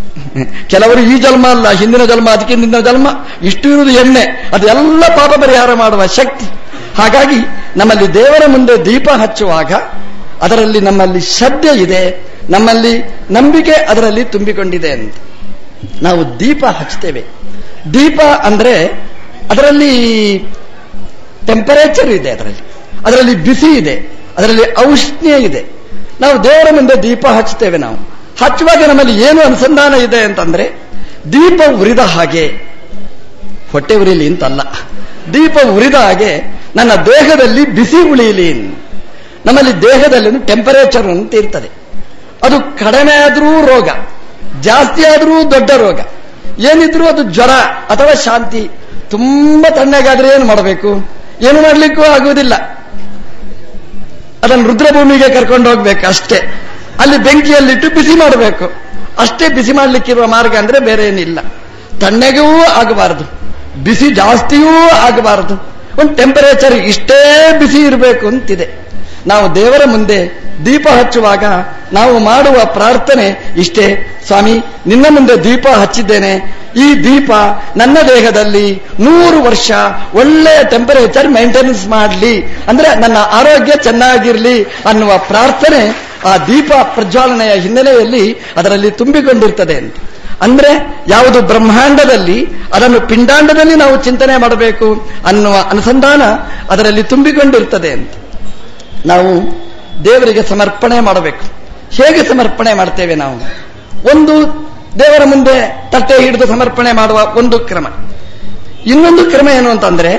ಕೆಲವರು ಈ ಜನ್ಮ ಅಲ್ಲ, ಹಿಂದಿನ ಜನ್ಮ, ಅದಕ್ಕೆ ಹಿಂದಿನ ಜನ್ಮ, ಇಷ್ಟು ಇರುವುದು ಎಣ್ಣೆ, ಅದೆಲ್ಲ ಪಾಪ ಪರಿಹಾರ ಮಾಡುವ ಶಕ್ತಿ. ಹಾಗಾಗಿ ನಮ್ಮಲ್ಲಿ ದೇವರ ಮುಂದೆ ದೀಪ ಹಚ್ಚುವಾಗ ಅದರಲ್ಲಿ ನಮ್ಮಲ್ಲಿ ಶ್ರದ್ಧೆ ಇದೆ, ನಮ್ಮಲ್ಲಿ ನಂಬಿಕೆ ಅದರಲ್ಲಿ ತುಂಬಿಕೊಂಡಿದೆ ಅಂತ ನಾವು ದೀಪ ಹಚ್ತೇವೆ. ದೀಪ ಅಂದ್ರೆ ಅದರಲ್ಲಿ ಟೆಂಪರೇಚರ್ ಇದೆ, ಅದರಲ್ಲಿ ಅದರಲ್ಲಿ ಬಿಸಿ ಇದೆ, ಅದರಲ್ಲಿ ಔಷ್ಣ್ಯ ಇದೆ. ನಾವು ದೇವರ ಮುಂದೆ ದೀಪ ಹಚ್ತೇವೆ. ನಾವು ಹಚ್ಚುವಾಗ ನಮ್ಮಲ್ಲಿ ಏನು ಅನುಸಂಧಾನ ಇದೆ ಅಂತಂದ್ರೆ, ದೀಪ ಉರಿದ ಹಾಗೆ, ಹೊಟ್ಟೆ ಉರಿಲಿ ಅಂತಲ್ಲ, ದೀಪ ಉರಿದ ಹಾಗೆ ನನ್ನ ದೇಹದಲ್ಲಿ ಬಿಸಿ ಉಳಿಯಲಿ. ನಮ್ಮಲ್ಲಿ ದೇಹದಲ್ಲಿ ಟೆಂಪರೇಚರ್ ಅಂತ ಇರ್ತದೆ. ಅದು ಕಡಿಮೆ ಆದರೂ ರೋಗ, ಜಾಸ್ತಿ ಆದರೂ ದೊಡ್ಡ ರೋಗ, ಏನಿದ್ರೂ ಅದು ಜ್ವರ ಅಥವಾ ಶಾಂತಿ. ತುಂಬಾ ತಣ್ಣಗಾದ್ರೆ ಏನು ಮಾಡಬೇಕು? ಏನು ಮಾಡ್ಲಿಕ್ಕೂ ಆಗುವುದಿಲ್ಲ. ಅದನ್ನು ರುದ್ರಭೂಮಿಗೆ ಕರ್ಕೊಂಡು ಹೋಗ್ಬೇಕು ಅಷ್ಟೇ. ಅಲ್ಲಿ ಬೆಂಕಿಯಲ್ಲಿಟ್ಟು ಬಿಸಿ ಮಾಡಬೇಕು ಅಷ್ಟೇ. ಬಿಸಿ ಮಾಡ್ಲಿಕ್ಕಿರುವ ಮಾರ್ಗ ಅಂದ್ರೆ ಬೇರೆ ಏನಿಲ್ಲ. ತಣ್ಣಗೂ ಆಗಬಾರದು, ಬಿಸಿ ಜಾಸ್ತಿಯೂ ಆಗಬಾರದು. ಒಂದು ಟೆಂಪರೇಚರ್ ಇಷ್ಟೇ ಬಿಸಿ ಇರಬೇಕು ಅಂತಿದೆ. ನಾವು ದೇವರ ಮುಂದೆ ದೀಪ ಹಚ್ಚುವಾಗ ನಾವು ಮಾಡುವ ಪ್ರಾರ್ಥನೆ ಇಷ್ಟೇ: ಸ್ವಾಮಿ, ನಿನ್ನ ಮುಂದೆ ದೀಪ ಹಚ್ಚಿದ್ದೇನೆ, ಈ ದೀಪ ನನ್ನ ದೇಹದಲ್ಲಿ ನೂರು ವರ್ಷ ಒಳ್ಳೆಯ ಟೆಂಪರೇಚರ್ ಮೇಂಟೆನೆನ್ಸ್ ಮಾಡಲಿ, ಅಂದ್ರೆ ನನ್ನ ಆರೋಗ್ಯ ಚೆನ್ನಾಗಿರ್ಲಿ ಅನ್ನುವ ಪ್ರಾರ್ಥನೆ ಆ ದೀಪ ಪ್ರಜ್ವಾಲನೆಯ ಹಿನ್ನೆಲೆಯಲ್ಲಿ ಅದರಲ್ಲಿ ತುಂಬಿಕೊಂಡಿರ್ತದೆ ಅಂತ. ಅಂದ್ರೆ ಯಾವುದು ಬ್ರಹ್ಮಾಂಡದಲ್ಲಿ ಅದನ್ನು ಪಿಂಡಾಂಡದಲ್ಲಿ ನಾವು ಚಿಂತನೆ ಮಾಡಬೇಕು ಅನ್ನುವ ಅನುಸಂಧಾನ ಅದರಲ್ಲಿ ತುಂಬಿಕೊಂಡಿರ್ತದೆ ಅಂತ. ನಾವು ದೇವರಿಗೆ ಸಮರ್ಪಣೆ ಮಾಡಬೇಕು. ಹೇಗೆ ಸಮರ್ಪಣೆ ಮಾಡ್ತೇವೆ ನಾವು? ಒಂದು, ದೇವರ ಮುಂದೆ ತಟ್ಟೆ ಹಿಡಿದು ಸಮರ್ಪಣೆ ಮಾಡುವ ಒಂದು ಕ್ರಮ. ಇನ್ನೊಂದು ಕ್ರಮ ಏನು ಅಂತಂದ್ರೆ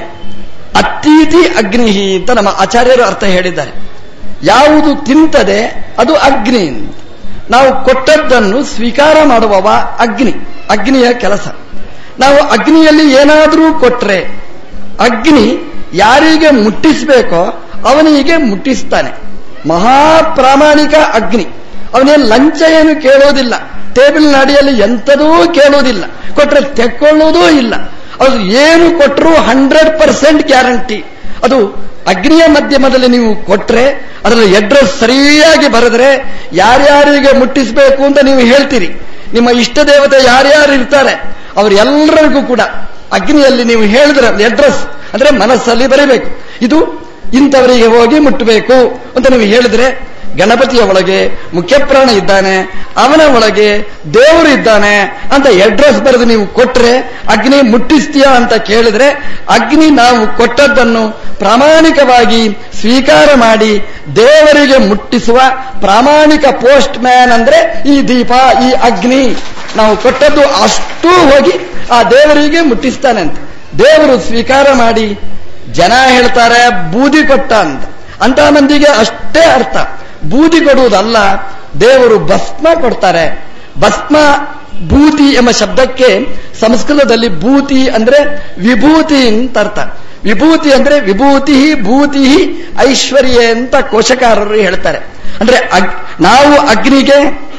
ಅತೀತಿ ಅಗ್ನಿಹಿ ಅಂತ ನಮ್ಮ ಆಚಾರ್ಯರು ಅರ್ಥ ಹೇಳಿದ್ದಾರೆ. ಯಾವುದು ತಿಂತದೆ ಅದು ಅಗ್ನಿ. ನಾವು ಕೊಟ್ಟದ್ದನ್ನು ಸ್ವೀಕಾರ ಮಾಡುವವ ಅಗ್ನಿ, ಅಗ್ನಿಯ ಕೆಲಸ. ನಾವು ಅಗ್ನಿಯಲ್ಲಿ ಏನಾದರೂ ಕೊಟ್ರೆ ಅಗ್ನಿ ಯಾರಿಗೆ ಮುಟ್ಟಿಸಬೇಕೋ ಅವನಿಗೆ ಮುಟ್ಟಿಸ್ತಾನೆ. ಮಹಾಪ್ರಾಮಾಣಿಕ ಅಗ್ನಿ. ಅವನೇನು ಲಂಚ ಏನು ಕೇಳೋದಿಲ್ಲ, ಟೇಬಲ್ ನಾಡಿಯಲ್ಲಿ ಎಂಥದೂ ಕೇಳೋದಿಲ್ಲ, ಕೊಟ್ರೆ ತೆಕ್ಕೊಳ್ಳೋದೂ ಇಲ್ಲ. ಅದು ಏನು ಕೊಟ್ಟರೂ ಹಂಡ್ರೆಡ್ ಪರ್ಸೆಂಟ್ ಗ್ಯಾರಂಟಿ. ಅದು ಅಗ್ನಿಯ ಮಾಧ್ಯಮದಲ್ಲಿ ನೀವು ಕೊಟ್ರೆ ಅದರಲ್ಲಿ ಅಡ್ರೆಸ್ ಸರಿಯಾಗಿ ಬರೆದ್ರೆ ಯಾರ್ಯಾರಿಗೆ ಮುಟ್ಟಿಸಬೇಕು ಅಂತ ನೀವು ಹೇಳ್ತೀರಿ. ನಿಮ್ಮ ಇಷ್ಟ ದೇವತೆ ಯಾರ್ಯಾರು ಇರ್ತಾರೆ ಅವರೆಲ್ಲರಿಗೂ ಕೂಡ ಅಗ್ನಿಯಲ್ಲಿ ನೀವು ಹೇಳಿದ್ರೆ ಅಡ್ರೆಸ್ ಅಂದ್ರೆ ಮನಸ್ಸಲ್ಲಿ ಬರೀಬೇಕು, ಇದು ಇಂಥವರಿಗೆ ಹೋಗಿ ಮುಟ್ಟಬೇಕು ಅಂತ ನೀವು ಹೇಳಿದ್ರೆ ಗಣಪತಿಯ ಒಳಗೆ ಮುಖ್ಯಪ್ರಾಣ ಇದ್ದಾನೆ, ಅವನ ಒಳಗೆ ದೇವರು ಇದ್ದಾನೆ ಅಂತ ಅಡ್ರೆಸ್ ಬರೆದು ನೀವು ಕೊಟ್ರೆ ಅಗ್ನಿ ಮುಟ್ಟಿಸ್ತೀಯಾ ಅಂತ ಕೇಳಿದ್ರೆ ಅಗ್ನಿ ನಾವು ಕೊಟ್ಟದ್ದನ್ನು ಪ್ರಾಮಾಣಿಕವಾಗಿ ಸ್ವೀಕಾರ ಮಾಡಿ ದೇವರಿಗೆ ಮುಟ್ಟಿಸುವ ಪ್ರಾಮಾಣಿಕ ಪೋಸ್ಟ್ ಮ್ಯಾನ್ ಅಂದ್ರೆ ಈ ದೀಪ, ಈ ಅಗ್ನಿ. ನಾವು ಕೊಟ್ಟದ್ದು ಅಷ್ಟೂ ಹೋಗಿ ಆ ದೇವರಿಗೆ ಮುಟ್ಟಿಸ್ತಾನೆ ಅಂತ. ದೇವರು ಸ್ವೀಕಾರ ಮಾಡಿ, ಜನ ಹೇಳ್ತಾರೆ ಬೂದಿ ಕೊಟ್ಟ ಅಂತ. ಅಂತ ಮಂದಿಗೆ ಅಷ್ಟೇ ಅರ್ಥ. ಬೂದಿ ಕೊಡುವುದಲ್ಲ, ದೇವರು ಭಸ್ಮ ಕೊಡ್ತಾರೆ. ಭಸ್ಮ, ಭೂತಿ ಎಂಬ ಶಬ್ದಕ್ಕೆ ಸಂಸ್ಕೃತದಲ್ಲಿ ಭೂತಿ ಅಂದ್ರೆ ವಿಭೂತಿ ಅಂತ ಅರ್ಥ. ವಿಭೂತಿ ಅಂದ್ರೆ ವಿಭೂತಿ ಭೂತಿ ಐಶ್ವರ್ಯ ಅಂತ ಕೋಶಕಾರರು ಹೇಳ್ತಾರೆ. ಅಂದ್ರೆ ನಾವು ಅಗ್ನಿಗೆ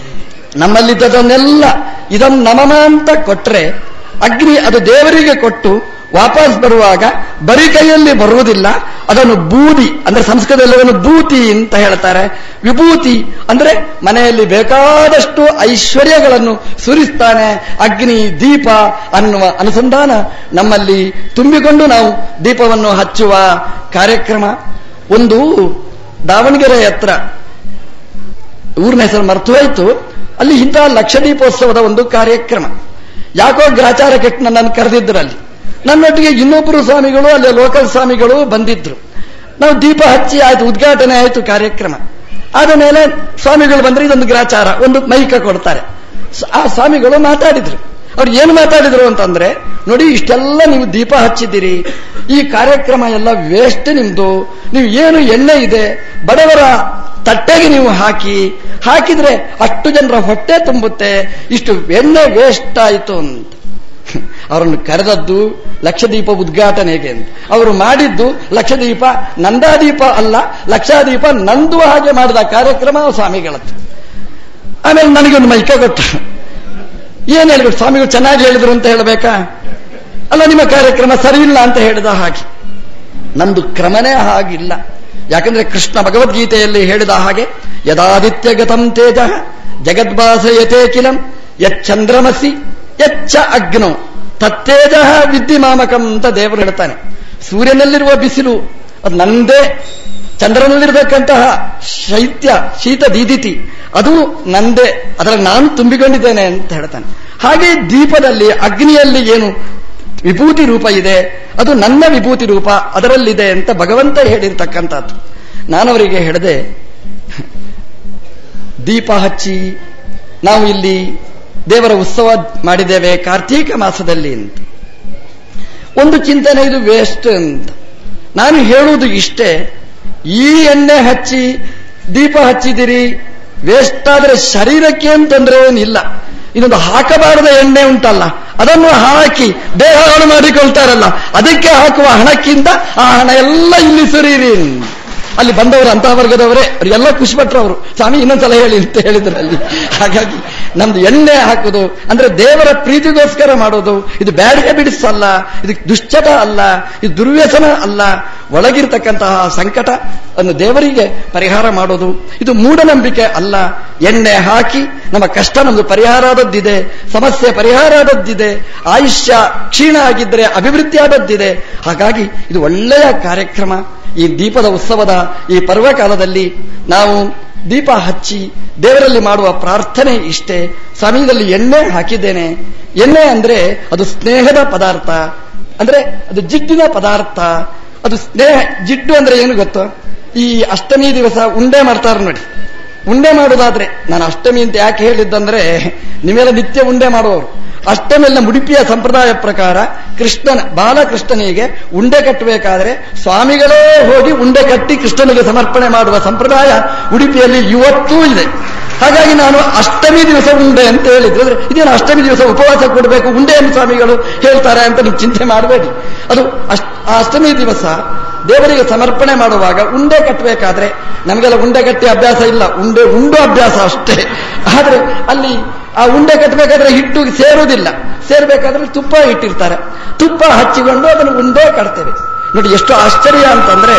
ನಮ್ಮಲ್ಲಿದ್ದದನ್ನೆಲ್ಲ ಇದನ್ನು ನಮನ ಅಂತ ಕೊಟ್ರೆ ಅಗ್ನಿ ಅದು ದೇವರಿಗೆ ಕೊಟ್ಟು ವಾಪಸ್ ಬರುವಾಗ ಬರೀ ಕೈಯಲ್ಲಿ ಬರುವುದಿಲ್ಲ, ಅದನ್ನು ಬೂದಿ ಅಂದ್ರೆ ಸಂಸ್ಕೃತದಲ್ಲಿ ಅದನ್ನು ಭೂತಿ ಅಂತ ಹೇಳ್ತಾರೆ. ವಿಭೂತಿ ಅಂದ್ರೆ ಮನೆಯಲ್ಲಿ ಬೇಕಾದಷ್ಟು ಐಶ್ವರ್ಯಗಳನ್ನು ಸುರಿಸ್ತಾನೆ ಅಗ್ನಿ, ದೀಪ ಅನ್ನುವ ಅನುಸಂಧಾನ ನಮ್ಮಲ್ಲಿ ತುಂಬಿಕೊಂಡು ನಾವು ದೀಪವನ್ನು ಹಚ್ಚುವ ಕಾರ್ಯಕ್ರಮ. ಒಂದು ದಾವಣಗೆರೆ ಹತ್ರ, ಊರಿನ ಹೆಸರು ಮರ್ತು ಹೋಯಿತು, ಅಲ್ಲಿ ಇಂತಹ ಲಕ್ಷ ದೀಪೋತ್ಸವದ ಒಂದು ಕಾರ್ಯಕ್ರಮ. ಯಾಕೋ ಗ್ರಾಚಾರ ಕೆಟ್ಟು ನನ್ನನ್ನು ಕರೆದಿದ್ದರಲ್ಲಿ. ನನ್ನೊಟ್ಟಿಗೆ ಇನ್ನೊಬ್ಬರು ಸ್ವಾಮಿಗಳು, ಅಲ್ಲಿ ಲೋಕಲ್ ಸ್ವಾಮಿಗಳು ಬಂದಿದ್ರು. ನಾವು ದೀಪ ಹಚ್ಚಿ ಆಯ್ತು, ಉದ್ಘಾಟನೆ ಆಯ್ತು ಕಾರ್ಯಕ್ರಮ. ಆದ ಮೇಲೆ ಸ್ವಾಮಿಗಳು ಬಂದ್ರೆ ಇದೊಂದು ಗ್ರಾಚಾರ, ಒಂದು ಮೈಕ ಕೊಡ್ತಾರೆ. ಆ ಸ್ವಾಮಿಗಳು ಮಾತಾಡಿದ್ರು. ಅವ್ರು ಏನು ಮಾತಾಡಿದ್ರು ಅಂತಂದ್ರೆ, ನೋಡಿ ಇಷ್ಟೆಲ್ಲ ನೀವು ದೀಪ ಹಚ್ಚಿದ್ದೀರಿ, ಈ ಕಾರ್ಯಕ್ರಮ ಎಲ್ಲ ವೇಸ್ಟ್ ನಿಮ್ದು. ನೀವು ಏನು ಎಣ್ಣೆ ಇದೆ ಬಡವರ ತಟ್ಟೆಗೆ ನೀವು ಹಾಕಿ ಹಾಕಿದ್ರೆ ಅಷ್ಟು ಜನರ ಹೊಟ್ಟೆ ತುಂಬುತ್ತೆ, ಇಷ್ಟು ಎಣ್ಣೆ ವೇಸ್ಟ್ ಆಯಿತು ಅಂತ. ಅವರನ್ನು ಕರೆದದ್ದು ಲಕ್ಷದೀಪ ಉದ್ಘಾಟನೆಗೆ ಅಂತ. ಅವರು ಮಾಡಿದ್ದು ಲಕ್ಷದೀಪ ನಂದಾದೀಪ ಅಲ್ಲ, ಲಕ್ಷಾದೀಪ ನಂದು ಹಾಗೆ ಮಾಡಿದ ಕಾರ್ಯಕ್ರಮ ಸ್ವಾಮಿಗಳದ್ದು. ಆಮೇಲೆ ನನಗೊಂದು ಮೈಕ ಕೊಟ್ಟ. ಏನ್ ಹೇಳ್ಬೇಕು, ಸ್ವಾಮಿಗಳು ಚೆನ್ನಾಗಿ ಹೇಳಿದ್ರು ಅಂತ ಹೇಳಬೇಕಾ? ಅಲ್ಲ, ನಿಮ್ಮ ಕಾರ್ಯಕ್ರಮ ಸರಿ ಇಲ್ಲ ಅಂತ ಹೇಳಿದ ಹಾಗೆ. ನಮ್ದು ಕ್ರಮನೇ ಹಾಗಿಲ್ಲ. ಯಾಕಂದ್ರೆ ಕೃಷ್ಣ ಭಗವದ್ಗೀತೆಯಲ್ಲಿ ಹೇಳಿದ ಹಾಗೆ ಯದಾದಿತ್ಯ ಗತಂ ತೇಜ ಜಗದ್ಭಾಸಯತೆ ಕಿಲಂ ಯಚ್ಚಂದ್ರಮಸಿ ಯಚ್ಚ ಅಗ್ನೋ ತತ್ತೇಜ ವಿದ್ಧಿ ಮಾಮಕಂ ಅಂತ ದೇವರು ಹೇಳ್ತಾನೆ. ಸೂರ್ಯನಲ್ಲಿರುವ ಬಿಸಿಲು ಅದು ನಂದೇ, ಚಂದ್ರನಲ್ಲಿರತಕ್ಕಂತಹ ಶೈತ್ಯ ಶೀತ ದೀದಿತಿ ಅದು ನಂದೇ, ಅದರಲ್ಲಿ ನಾನು ತುಂಬಿಕೊಂಡಿದ್ದೇನೆ ಅಂತ ಹೇಳ್ತಾನೆ. ಹಾಗೆ ದೀಪದಲ್ಲಿ ಅಗ್ನಿಯಲ್ಲಿ ಏನು ವಿಭೂತಿ ರೂಪ ಇದೆ ಅದು ನನ್ನ ವಿಭೂತಿ ರೂಪ ಅದರಲ್ಲಿದೆ ಅಂತ ಭಗವಂತ ಹೇಳಿರ್ತಕ್ಕಂಥದ್ದು. ನಾನವರಿಗೆ ಹೇಳಿದೆ, ದೀಪ ಹಚ್ಚಿ ನಾವು ಇಲ್ಲಿ ದೇವರ ಉತ್ಸವ ಮಾಡಿದ್ದೇವೆ ಕಾರ್ತೀಕ ಮಾಸದಲ್ಲಿ ಅಂತ. ಒಂದು ಚಿಂತನೆ ಇದು ವೇಸ್ಟ್ ಅಂತ. ನಾನು ಹೇಳುವುದು ಇಷ್ಟೇ, ಈ ಎಣ್ಣೆ ಹಚ್ಚಿ ದೀಪ ಹಚ್ಚಿದಿರಿ ವೇಸ್ಟ್ ಆದರೆ ಶರೀರಕ್ಕೆ ಏನು ತೊಂದರೆ ಏನಿಲ್ಲ. ಇನ್ನೊಂದು ಹಾಕಬಾರದ ಎಣ್ಣೆ ಉಂಟಲ್ಲ, ಅದನ್ನು ಹಾಕಿ ದೇಹ ಹಾಳು ಮಾಡಿಕೊಳ್ತಾರಲ್ಲ, ಅದಕ್ಕೆ ಹಾಕುವ ಹಣಕ್ಕಿಂತ ಆ ಹಣ ಎಲ್ಲ ಇಲ್ಲಿ ಸುರೀರಿ. ಅಲ್ಲಿ ಬಂದವರು ಅಂತಹ ವರ್ಗದವರೇ, ಎಲ್ಲ ಖುಷಿಪಟ್ಟರು ಅವರು. ಸ್ವಾಮಿ ಇನ್ನೊಂದ್ಸಲ ಹೇಳಿ ಅಂತ ಹೇಳಿದ್ರು ಅಲ್ಲಿ. ಹಾಗಾಗಿ ನಮ್ದು ಎಣ್ಣೆ ಹಾಕುದು ಅಂದ್ರೆ ದೇವರ ಪ್ರೀತಿಗೋಸ್ಕರ ಮಾಡೋದು. ಇದು ಬ್ಯಾಡ್ ಹ್ಯಾಬಿಟ್ಸ್ ಅಲ್ಲ, ಇದು ದುಶ್ಚಟ ಅಲ್ಲ, ಇದು ದುರ್ವ್ಯಸನ ಅಲ್ಲ. ಒಳಗಿರ್ತಕ್ಕಂತಹ ಸಂಕಟ ಅನ್ನು ದೇವರಿಗೆ ಪರಿಹಾರ ಮಾಡೋದು ಇದು ಮೂಢನಂಬಿಕೆ ಅಲ್ಲ. ಎಣ್ಣೆ ಹಾಕಿ ನಮ್ಮ ಕಷ್ಟ ನಮ್ದು ಪರಿಹಾರ ಆದದ್ದಿದೆ, ಸಮಸ್ಯೆ ಪರಿಹಾರ ಆದದ್ದಿದೆ, ಆಯುಷ್ಯ ಕ್ಷೀಣ ಆಗಿದ್ರೆ ಅಭಿವೃದ್ಧಿ ಆದದ್ದಿದೆ. ಹಾಗಾಗಿ ಇದು ಒಳ್ಳೆಯ ಕಾರ್ಯಕ್ರಮ. ಈ ದೀಪದ ಉತ್ಸವದ ಈ ಪರ್ವಕಾಲದಲ್ಲಿ ನಾವು ದೀಪ ಹಚ್ಚಿ ದೇವರಲ್ಲಿ ಮಾಡುವ ಪ್ರಾರ್ಥನೆ ಇಷ್ಟೇ. ಸ್ವಾಮಿಯಲ್ಲಿ ಎಣ್ಣೆ ಹಾಕಿದ್ದೇನೆ. ಎಣ್ಣೆ ಅಂದ್ರೆ ಅದು ಸ್ನೇಹದ ಪದಾರ್ಥ, ಅಂದ್ರೆ ಅದು ಜಿಡ್ಡಿನ ಪದಾರ್ಥ. ಅದು ಸ್ನೇಹ ಜಿಡ್ಡು ಅಂದ್ರೆ ಏನು ಗೊತ್ತೋ, ಈ ಅಷ್ಟಮಿ ದಿವಸ ಉಂಡೆ ಮಾಡ್ತಾರೆ ನೋಡಿ. ಉಂಡೆ ಮಾಡುವುದಾದ್ರೆ, ನಾನು ಅಷ್ಟಮಿ ಅಂತ ಯಾಕೆ ಹೇಳಿದ್ದಂದ್ರೆ ನೀವೆಲ್ಲ ನಿತ್ಯ ಉಂಡೆ ಮಾಡುವವರು. ಅಷ್ಟಮೆಲ್ಲ ಮುಡಿಪಿಯ ಸಂಪ್ರದಾಯ ಪ್ರಕಾರ ಕೃಷ್ಣನ ಬಾಲಕೃಷ್ಣನಿಗೆ ಉಂಡೆ ಕಟ್ಟಬೇಕಾದ್ರೆ ಸ್ವಾಮಿಗಳೇ ಹೋಗಿ ಉಂಡೆ ಕಟ್ಟಿ ಕೃಷ್ಣನಿಗೆ ಸಮರ್ಪಣೆ ಮಾಡುವ ಸಂಪ್ರದಾಯ ಉಡುಪಿಯಲ್ಲಿ ಇವತ್ತೂ ಇದೆ. ಹಾಗಾಗಿ ನಾನು ಅಷ್ಟಮಿ ದಿವಸ ಉಂಡೆ ಅಂತ ಹೇಳಿದ್ರೆ ಅಂದ್ರೆ ಇದೇನು ಅಷ್ಟಮಿ ದಿವಸ ಉಪವಾಸ ಕೊಡಬೇಕು ಉಂಡೆಯನ್ನು ಸ್ವಾಮಿಗಳು ಹೇಳ್ತಾರೆ ಅಂತ ನೀವು ಚಿಂತೆ ಮಾಡಬೇಡಿ. ಅದು ಅಷ್ಟ ಆ ಅಷ್ಟಮಿ ದಿವಸ ದೇವರಿಗೆ ಸಮರ್ಪಣೆ ಮಾಡುವಾಗ ಉಂಡೆ ಕಟ್ಟಬೇಕಾದ್ರೆ, ನಮಗೆಲ್ಲ ಉಂಡೆ ಕಟ್ಟಿ ಅಭ್ಯಾಸ ಇಲ್ಲ, ಉಂಡೆ ಉಂಡು ಅಭ್ಯಾಸ ಅಷ್ಟೇ. ಆದ್ರೆ ಅಲ್ಲಿ ಆ ಉಂಡೆ ಕಟ್ಟಬೇಕಾದ್ರೆ ಹಿಟ್ಟು ಸೇರುವುದಿಲ್ಲ, ಸೇರ್ಬೇಕಾದ್ರೆ ತುಪ್ಪ ಇಟ್ಟಿರ್ತಾರೆ, ತುಪ್ಪ ಹಚ್ಚಿಕೊಂಡು ಅದನ್ನು ಉಂಡೆ ಕಟ್ತೇವೆ ನೋಡಿ. ಎಷ್ಟು ಆಶ್ಚರ್ಯ ಅಂತಂದ್ರೆ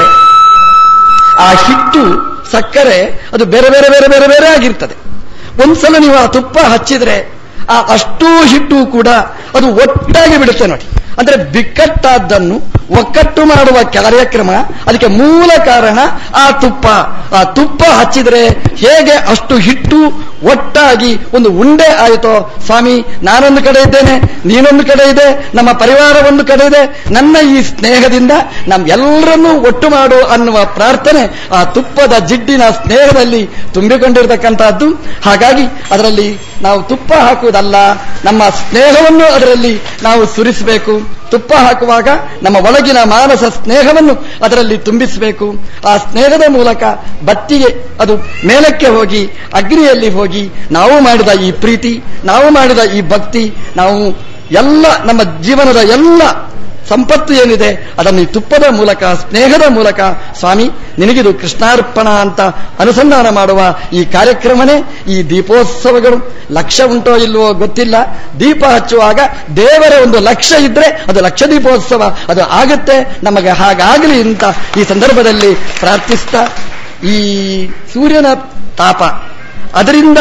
ಆ ಹಿಟ್ಟು ಸಕ್ಕರೆ ಅದು ಬೇರೆ ಬೇರೆ ಬೇರೆ ಬೇರೆ ಬೇರೆ ಆಗಿರ್ತದೆ. ಒಂದ್ಸಲ ನೀವು ಆ ತುಪ್ಪ ಹಚ್ಚಿದ್ರೆ ಆ ಅಷ್ಟೂ ಹಿಟ್ಟು ಕೂಡ ಅದು ಒಟ್ಟಾಗಿ ಬಿಡುತ್ತೆ ನೋಡಿ. ಅಂದ್ರೆ ಬಿಕ್ಕಟ್ಟಾದ್ದನ್ನು ಒಕ್ಕಟ್ಟು ಮಾಡುವ ಕಾರ್ಯಕ್ರಮ, ಅದಕ್ಕೆ ಮೂಲ ಕಾರಣ ಆ ತುಪ್ಪ. ಆ ತುಪ್ಪ ಹಚ್ಚಿದ್ರೆ ಹೇಗೆ ಅಷ್ಟು ಹಿಟ್ಟು ಒಟ್ಟಾಗಿ ಒಂದು ಉಂಡೆ ಆಯಿತೋ, ಸ್ವಾಮಿ ನಾನೊಂದು ಕಡೆ ಇದ್ದೇನೆ, ನೀನೊಂದು ಕಡೆ ಇದೆ, ನಮ್ಮ ಪರಿವಾರ ಒಂದು ಕಡೆ ಇದೆ, ನನ್ನ ಈ ಸ್ನೇಹದಿಂದ ನಮ್ಮೆಲ್ಲರನ್ನೂ ಒಟ್ಟು ಮಾಡು ಅನ್ನುವ ಪ್ರಾರ್ಥನೆ ಆ ತುಪ್ಪದ ಜಿಡ್ಡಿನ ಸ್ನೇಹದಲ್ಲಿ ತುಂಬಿಕೊಂಡಿರತಕ್ಕಂತಹದ್ದು. ಹಾಗಾಗಿ ಅದರಲ್ಲಿ ನಾವು ತುಪ್ಪ ಹಾಕುವುದಲ್ಲ, ನಮ್ಮ ಸ್ನೇಹವನ್ನು ಅದರಲ್ಲಿ ನಾವು ಸುರಿಸಬೇಕು. ತುಪ್ಪ ಹಾಕುವಾಗ ನಮ್ಮ ಒಳಗಿನ ಮಾನಸ ಸ್ನೇಹವನ್ನು ಅದರಲ್ಲಿ ತುಂಬಿಸಬೇಕು. ಆ ಸ್ನೇಹದ ಮೂಲಕ ಬತ್ತಿಗೆ ಅದು ಮೇಲಕ್ಕೆ ಹೋಗಿ ಅಗ್ನಿಯಲ್ಲಿ ಹೋಗಿ ನಾವು ಮಾಡಿದ ಈ ಪ್ರೀತಿ, ನಾವು ಮಾಡಿದ ಈ ಭಕ್ತಿ, ನಾವು ಎಲ್ಲ ನಮ್ಮ ಜೀವನದ ಎಲ್ಲ ಸಂಪತ್ತು ಏನಿದೆ ಅದನ್ನು ಈ ತುಪ್ಪದ ಮೂಲಕ ಸ್ನೇಹದ ಮೂಲಕ ಸ್ವಾಮಿ ನಿನಗಿದು ಕೃಷ್ಣಾರ್ಪಣ ಅಂತ ಅನುಸಂಧಾನ ಮಾಡುವ ಈ ಕಾರ್ಯಕ್ರಮನೇ ಈ ದೀಪೋತ್ಸವಗಳು. ಲಕ್ಷ್ಯ ಉಂಟೋ ಇಲ್ವೋ ಗೊತ್ತಿಲ್ಲ, ದೀಪ ಹಚ್ಚುವಾಗ ದೇವರ ಒಂದು ಲಕ್ಷ್ಯ ಇದ್ರೆ ಅದು ಲಕ್ಷ ದೀಪೋತ್ಸವ ಅದು ಆಗುತ್ತೆ. ನಮಗೆ ಹಾಗಾಗಲಿ ಅಂತ ಈ ಸಂದರ್ಭದಲ್ಲಿ ಪ್ರಾರ್ಥಿಸ್ತಾ, ಈ ಸೂರ್ಯನ ತಾಪ ಅದರಿಂದ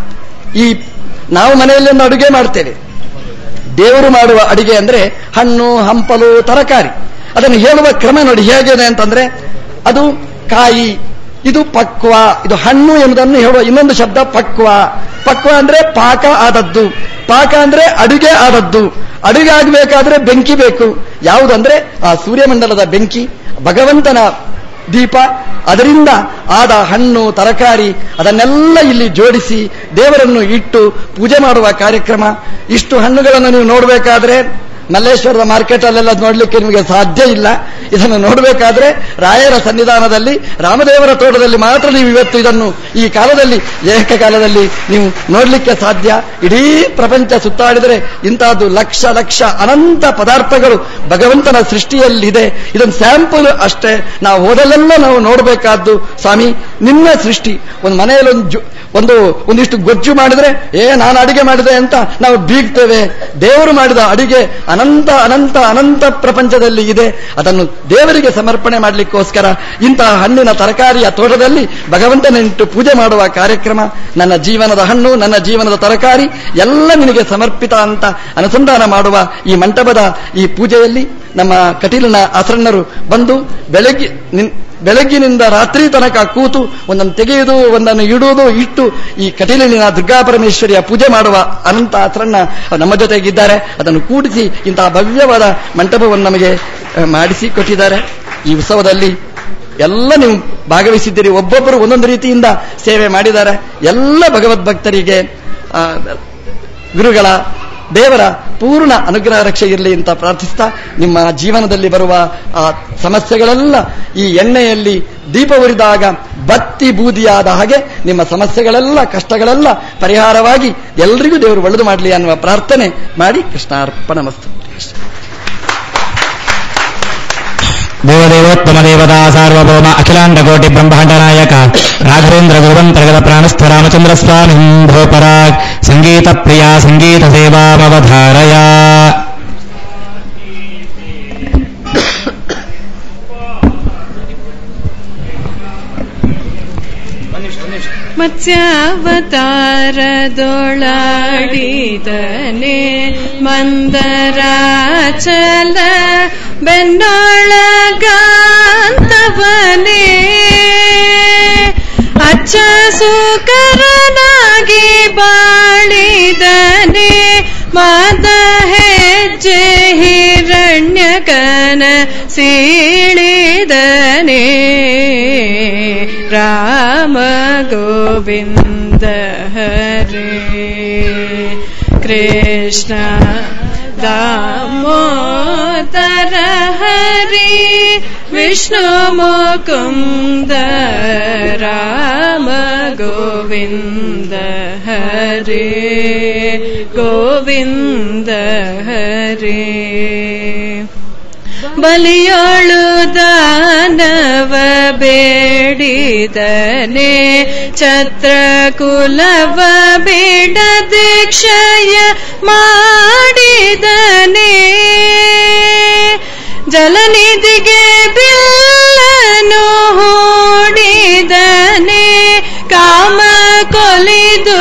ಈ ನಾವು ಮನೆಯಲ್ಲಿ ಒಂದು ಅಡುಗೆ ಮಾಡ್ತೇವೆ. ದೇವರು ಮಾಡುವ ಅಡಿಗೆ ಅಂದ್ರೆ ಹಣ್ಣು ಹಂಪಲು ತರಕಾರಿ. ಅದನ್ನು ಹೇಳುವ ಕ್ರಮ ನೋಡಿ ಹೇಗಿದೆ ಅಂತಂದ್ರೆ, ಅದು ಕಾಯಿ, ಇದು ಪಕ್ವ, ಇದು ಹಣ್ಣು ಎಂಬುದನ್ನು ಹೇಳುವ ಇನ್ನೊಂದು ಶಬ್ದ ಪಕ್ವ. ಪಕ್ವ ಅಂದ್ರೆ ಪಾಕ ಆದದ್ದು, ಪಾಕ ಅಂದ್ರೆ ಅಡುಗೆ ಆದದ್ದು. ಅಡುಗೆ ಆಗಬೇಕಾದ್ರೆ ಬೆಂಕಿ ಬೇಕು. ಯಾವುದಂದ್ರೆ ಆ ಸೂರ್ಯಮಂಡಲದ ಬೆಂಕಿ, ಭಗವಂತನ ದೀಪ, ಅದರಿಂದ ಆದ ಹಣ್ಣು ತರಕಾರಿ ಅದನ್ನೆಲ್ಲ ಇಲ್ಲಿ ಜೋಡಿಸಿ ದೇವರನ್ನು ಇಟ್ಟು ಪೂಜೆ ಮಾಡುವ ಕಾರ್ಯಕ್ರಮ. ಇಷ್ಟು ಹಣ್ಣುಗಳನ್ನು ನೀವು ನೋಡಬೇಕಾದ್ರೆ ಮಲ್ಲೇಶ್ವರದ ಮಾರ್ಕೆಟ್ ಅಲ್ಲೆಲ್ಲ ನೋಡ್ಲಿಕ್ಕೆ ನಿಮಗೆ ಸಾಧ್ಯ ಇಲ್ಲ. ಇದನ್ನು ನೋಡಬೇಕಾದ್ರೆ ರಾಯರ ಸನ್ನಿಧಾನದಲ್ಲಿ ರಾಮದೇವರ ತೋಟದಲ್ಲಿ ಮಾತ್ರ ನೀವು ಇವತ್ತು ಇದನ್ನು ಈ ಕಾಲದಲ್ಲಿ ಏಕಕಾಲದಲ್ಲಿ ನೀವು ನೋಡ್ಲಿಕ್ಕೆ ಸಾಧ್ಯ. ಇಡೀ ಪ್ರಪಂಚ ಸುತ್ತಾಡಿದರೆ ಇಂತಹದ್ದು ಲಕ್ಷ ಲಕ್ಷ ಅನಂತ ಪದಾರ್ಥಗಳು ಭಗವಂತನ ಸೃಷ್ಟಿಯಲ್ಲಿದೆ. ಇದೊಂದು ಸ್ಯಾಂಪಲ್ ಅಷ್ಟೇ. ನಾವು ಹೋದಲ್ಲೆಲ್ಲ ನಾವು ನೋಡಬೇಕಾದ್ದು ಸ್ವಾಮಿ ನಿನ್ನ ಸೃಷ್ಟಿ. ಒಂದು ಮನೆಯಲ್ಲಿ ಒಂದು ಒಂದು ಒಂದಿಷ್ಟು ಗೊಜ್ಜು ಮಾಡಿದ್ರೆ ಏ ನಾನು ಅಡಿಗೆ ಮಾಡಿದೆ ಅಂತ ನಾವು ಬೀಗ್ತೇವೆ. ದೇವರು ಮಾಡಿದ ಅಡಿಗೆ ಅನಂತ ಅನಂತ ಅನಂತ ಪ್ರಪಂಚದಲ್ಲಿ ಇದೆ. ಅದನ್ನು ದೇವರಿಗೆ ಸಮರ್ಪಣೆ ಮಾಡಲಿಕ್ಕೋಸ್ಕರ ಇಂತಹ ಹಣ್ಣಿನ ತರಕಾರಿಯ ತೋಟದಲ್ಲಿ ಭಗವಂತನಿಟ್ಟು ಪೂಜೆ ಮಾಡುವ ಕಾರ್ಯಕ್ರಮ. ನನ್ನ ಜೀವನದ ಹಣ್ಣು, ನನ್ನ ಜೀವನದ ತರಕಾರಿ ಎಲ್ಲ ನಿನಗೆ ಸಮರ್ಪಿತ ಅಂತ ಅನುಸಂಧಾನ ಮಾಡುವ ಈ ಮಂಟಪದ ಈ ಪೂಜೆಯಲ್ಲಿ ನಮ್ಮ ಕಟೀಲಿನ ಆಸರಣರು ಬಂದು ಬೆಳಗ್ಗೆ ಬೆಳಗ್ಗಿನಿಂದ ರಾತ್ರಿ ತನಕ ಕೂತು ಒಂದನ್ನು ತೆಗೆಯುವುದು, ಒಂದನ್ನು ಇಡುವುದು, ಇಟ್ಟು ಈ ಕಟೀಲಿನ ದುರ್ಗಾಪರಮೇಶ್ವರಿಯ ಪೂಜೆ ಮಾಡುವ ಅನಂತ ಆಸರಣ ನಮ್ಮ ಜೊತೆಗಿದ್ದಾರೆ. ಅದನ್ನು ಕೂಡಿಸಿ ಇಂತಹ ಭವ್ಯವಾದ ಮಂಟಪವನ್ನು ನಮಗೆ ಮಾಡಿಸಿ ಕೊಟ್ಟಿದ್ದಾರೆ. ಈ ಉತ್ಸವದಲ್ಲಿ ಎಲ್ಲ ನೀವು ಭಾಗವಹಿಸಿದ್ದೀರಿ. ಒಬ್ಬೊಬ್ಬರು ಒಂದೊಂದು ರೀತಿಯಿಂದ ಸೇವೆ ಮಾಡಿದ್ದಾರೆ. ಎಲ್ಲ ಭಗವದ್ಭಕ್ತರಿಗೆ ಗುರುಗಳ ದೇವರ ಪೂರ್ಣ ಅನುಗ್ರಹ ರಕ್ಷೆ ಇರಲಿ ಅಂತ ಪ್ರಾರ್ಥಿಸ್ತಾ, ನಿಮ್ಮ ಜೀವನದಲ್ಲಿ ಬರುವ ಆ ಸಮಸ್ಯೆಗಳೆಲ್ಲ ಈ ಎಣ್ಣೆಯಲ್ಲಿ ದೀಪ ಉರಿದಾಗ ಬತ್ತಿ ಬೂದಿಯಾದ ಹಾಗೆ ನಿಮ್ಮ ಸಮಸ್ಯೆಗಳೆಲ್ಲ ಕಷ್ಟಗಳೆಲ್ಲ ಪರಿಹಾರವಾಗಿ ಎಲ್ರಿಗೂ ದೇವರು ಒಳ್ಳೆದು ಮಾಡಲಿ ಅನ್ನುವ ಪ್ರಾರ್ಥನೆ ಮಾಡಿ ಕೃಷ್ಣಾರ್ಪಣಮಸ್ತು. ದೇವದೇವೋತ್ತಮ ದೇವತಾ ಸಾರ್ವಭೌಮ ಅಖಿಲಾಂಡ ಕೋಟಿ ಬ್ರಹ್ಮಾಂಡ ನಾಯಕ ರಾಘವೇಂದ್ರ ಗುರುವಂತರ್ಗತ ಪ್ರಾಣಸ್ಥ ರಾಮಚಂದ್ರ ಸ್ವಾಮಿ ಭೋಪರಾಗ್ ಸಂಗೀತ ಪ್ರಿಯ ಸಂಗೀತ ಸೇವಾಮವಧಾರಯ. ಮತ್ಸ್ಯಾವತಾರದೊಳಾಡಿದನೆ ಮಂದರಾಚಲ ಬೆನ್ನೊಳಗಾಂತವನೇ ಅಚ್ಚ ಸುಕರನಾಗಿ ಬಾಳಿದನೆ ಮಾದ ಹೆಜ್ಜೆ ಹಿರಣ್ಯಕನ ಸೀಳಿದನೆ ರಾಮ ಗೋವಿಂದ ಹರೇ ಕೃಷ್ಣ ದಾಮೋದರ ಹರಿ ವಿಷ್ಣು ಮುಕುಂದ ರಾಮ ಗೋವಿಂದ ಹರೇ ಗೋವಿಂದ ಹರೇ. ಬಲಿಯೋಳು ದಾನವ ಬೇಡಿದನೆ ಛತ್ರಕುಲವ ಬೇಡದೆ ಕ್ಷಯ ಮಾಡಿದನೆ ಜಲನಿಧಿಗೆ ಬಿಲ್ಲನು ಹೂಡಿದನೆ ಕಾಮ ಕೊಲಿದು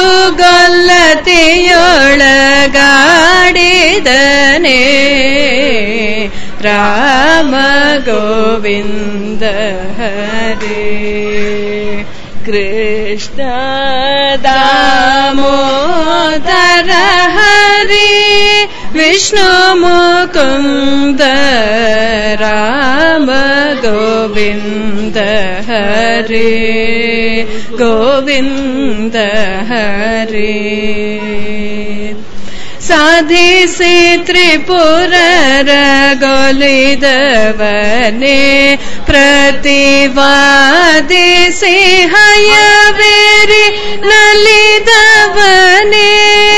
ಗೊಲ್ಲತೆಯೊಳಗಾಡಿದನೆ ರಾಮ ಗೋವಿಂದ ಹರೇ ಕೃಷ್ಣ ದಾಮೋದರ ಹರಿ ವಿಷ್ಣು ಮುಕುಂದ ರಾಮ ಗೋವಿಂದ ಹರೇ ಗೋವಿಂದ ಹರೇ. ಸಾಧಿಸಿ ತ್ರಿಪುರರಗೊಲಿದವನೇ ಪ್ರತಿವಾದಿಸಿ ಹಯವೇರಿ ನಲಿದವನೇ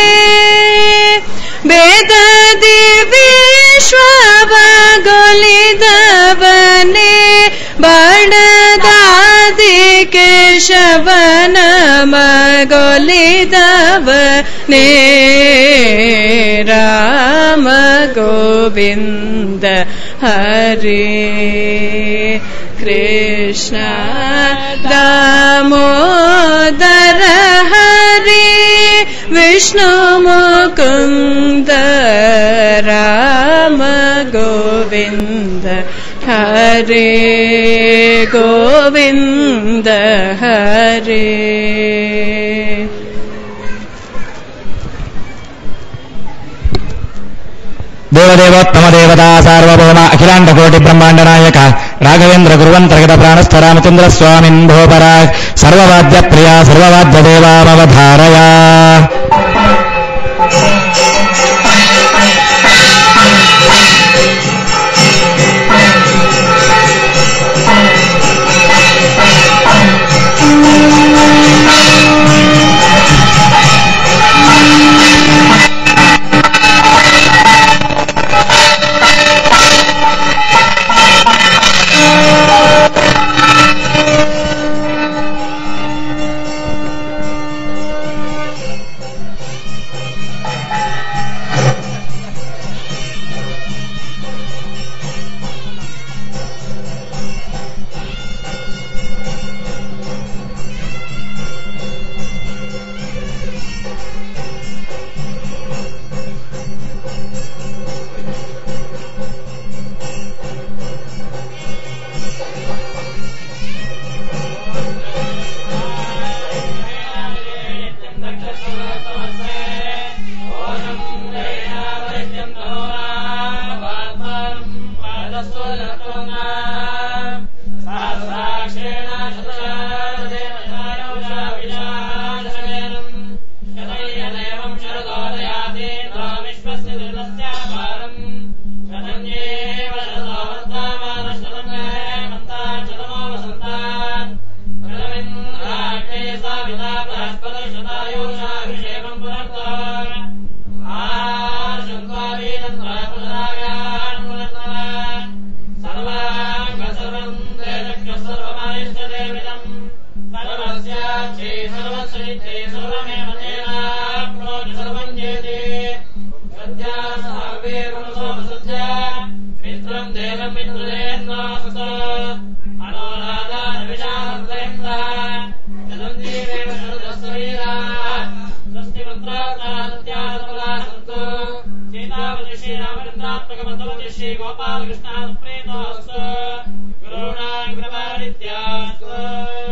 ವೇದದಿ ವಿಶ್ವವಗೊಲಿದವನೇ ಬಾಣದಾದಿ ಕೇಶವನ ಮಗೊಲಿದವನೇ ರಾಮ ಗೋವಿಂದ ಹರೇ ಕೃಷ್ಣ ದಾಮೋದರ ಹರಿ ವಿಷ್ಣು ಮುಕುಂದ ರಾಮ ಗೋವಿಂದ ಹರೇ ಗೋವಿಂದ ಹರೇ. ದೇವದೇವೋತ್ತಮ ದೇವತಾ ಸಾರ್ವಭೌಮ ಅಖಿಲಾಂಡ ಕೋಟಿ ಬ್ರಹ್ಮಾಂಡ ನಾಯಕ ರಾಘವೇಂದ್ರ ಗುರುವಂತರ್ಗತ ಪ್ರಾಣಸ್ಥ ರಾಮಚಂದ್ರ ಸ್ವಾಮಿನ್ ಭೋಪರಾಗ್ ಸರ್ವವಾದ್ಯ ಪ್ರಿಯ ಸರ್ವವಾದ್ಯ ದೇವಾಮವಧಾರಯ. श्री गोपाल कृष्ण प्रेतोस्तु गुरुणां कृपारित्यास्तु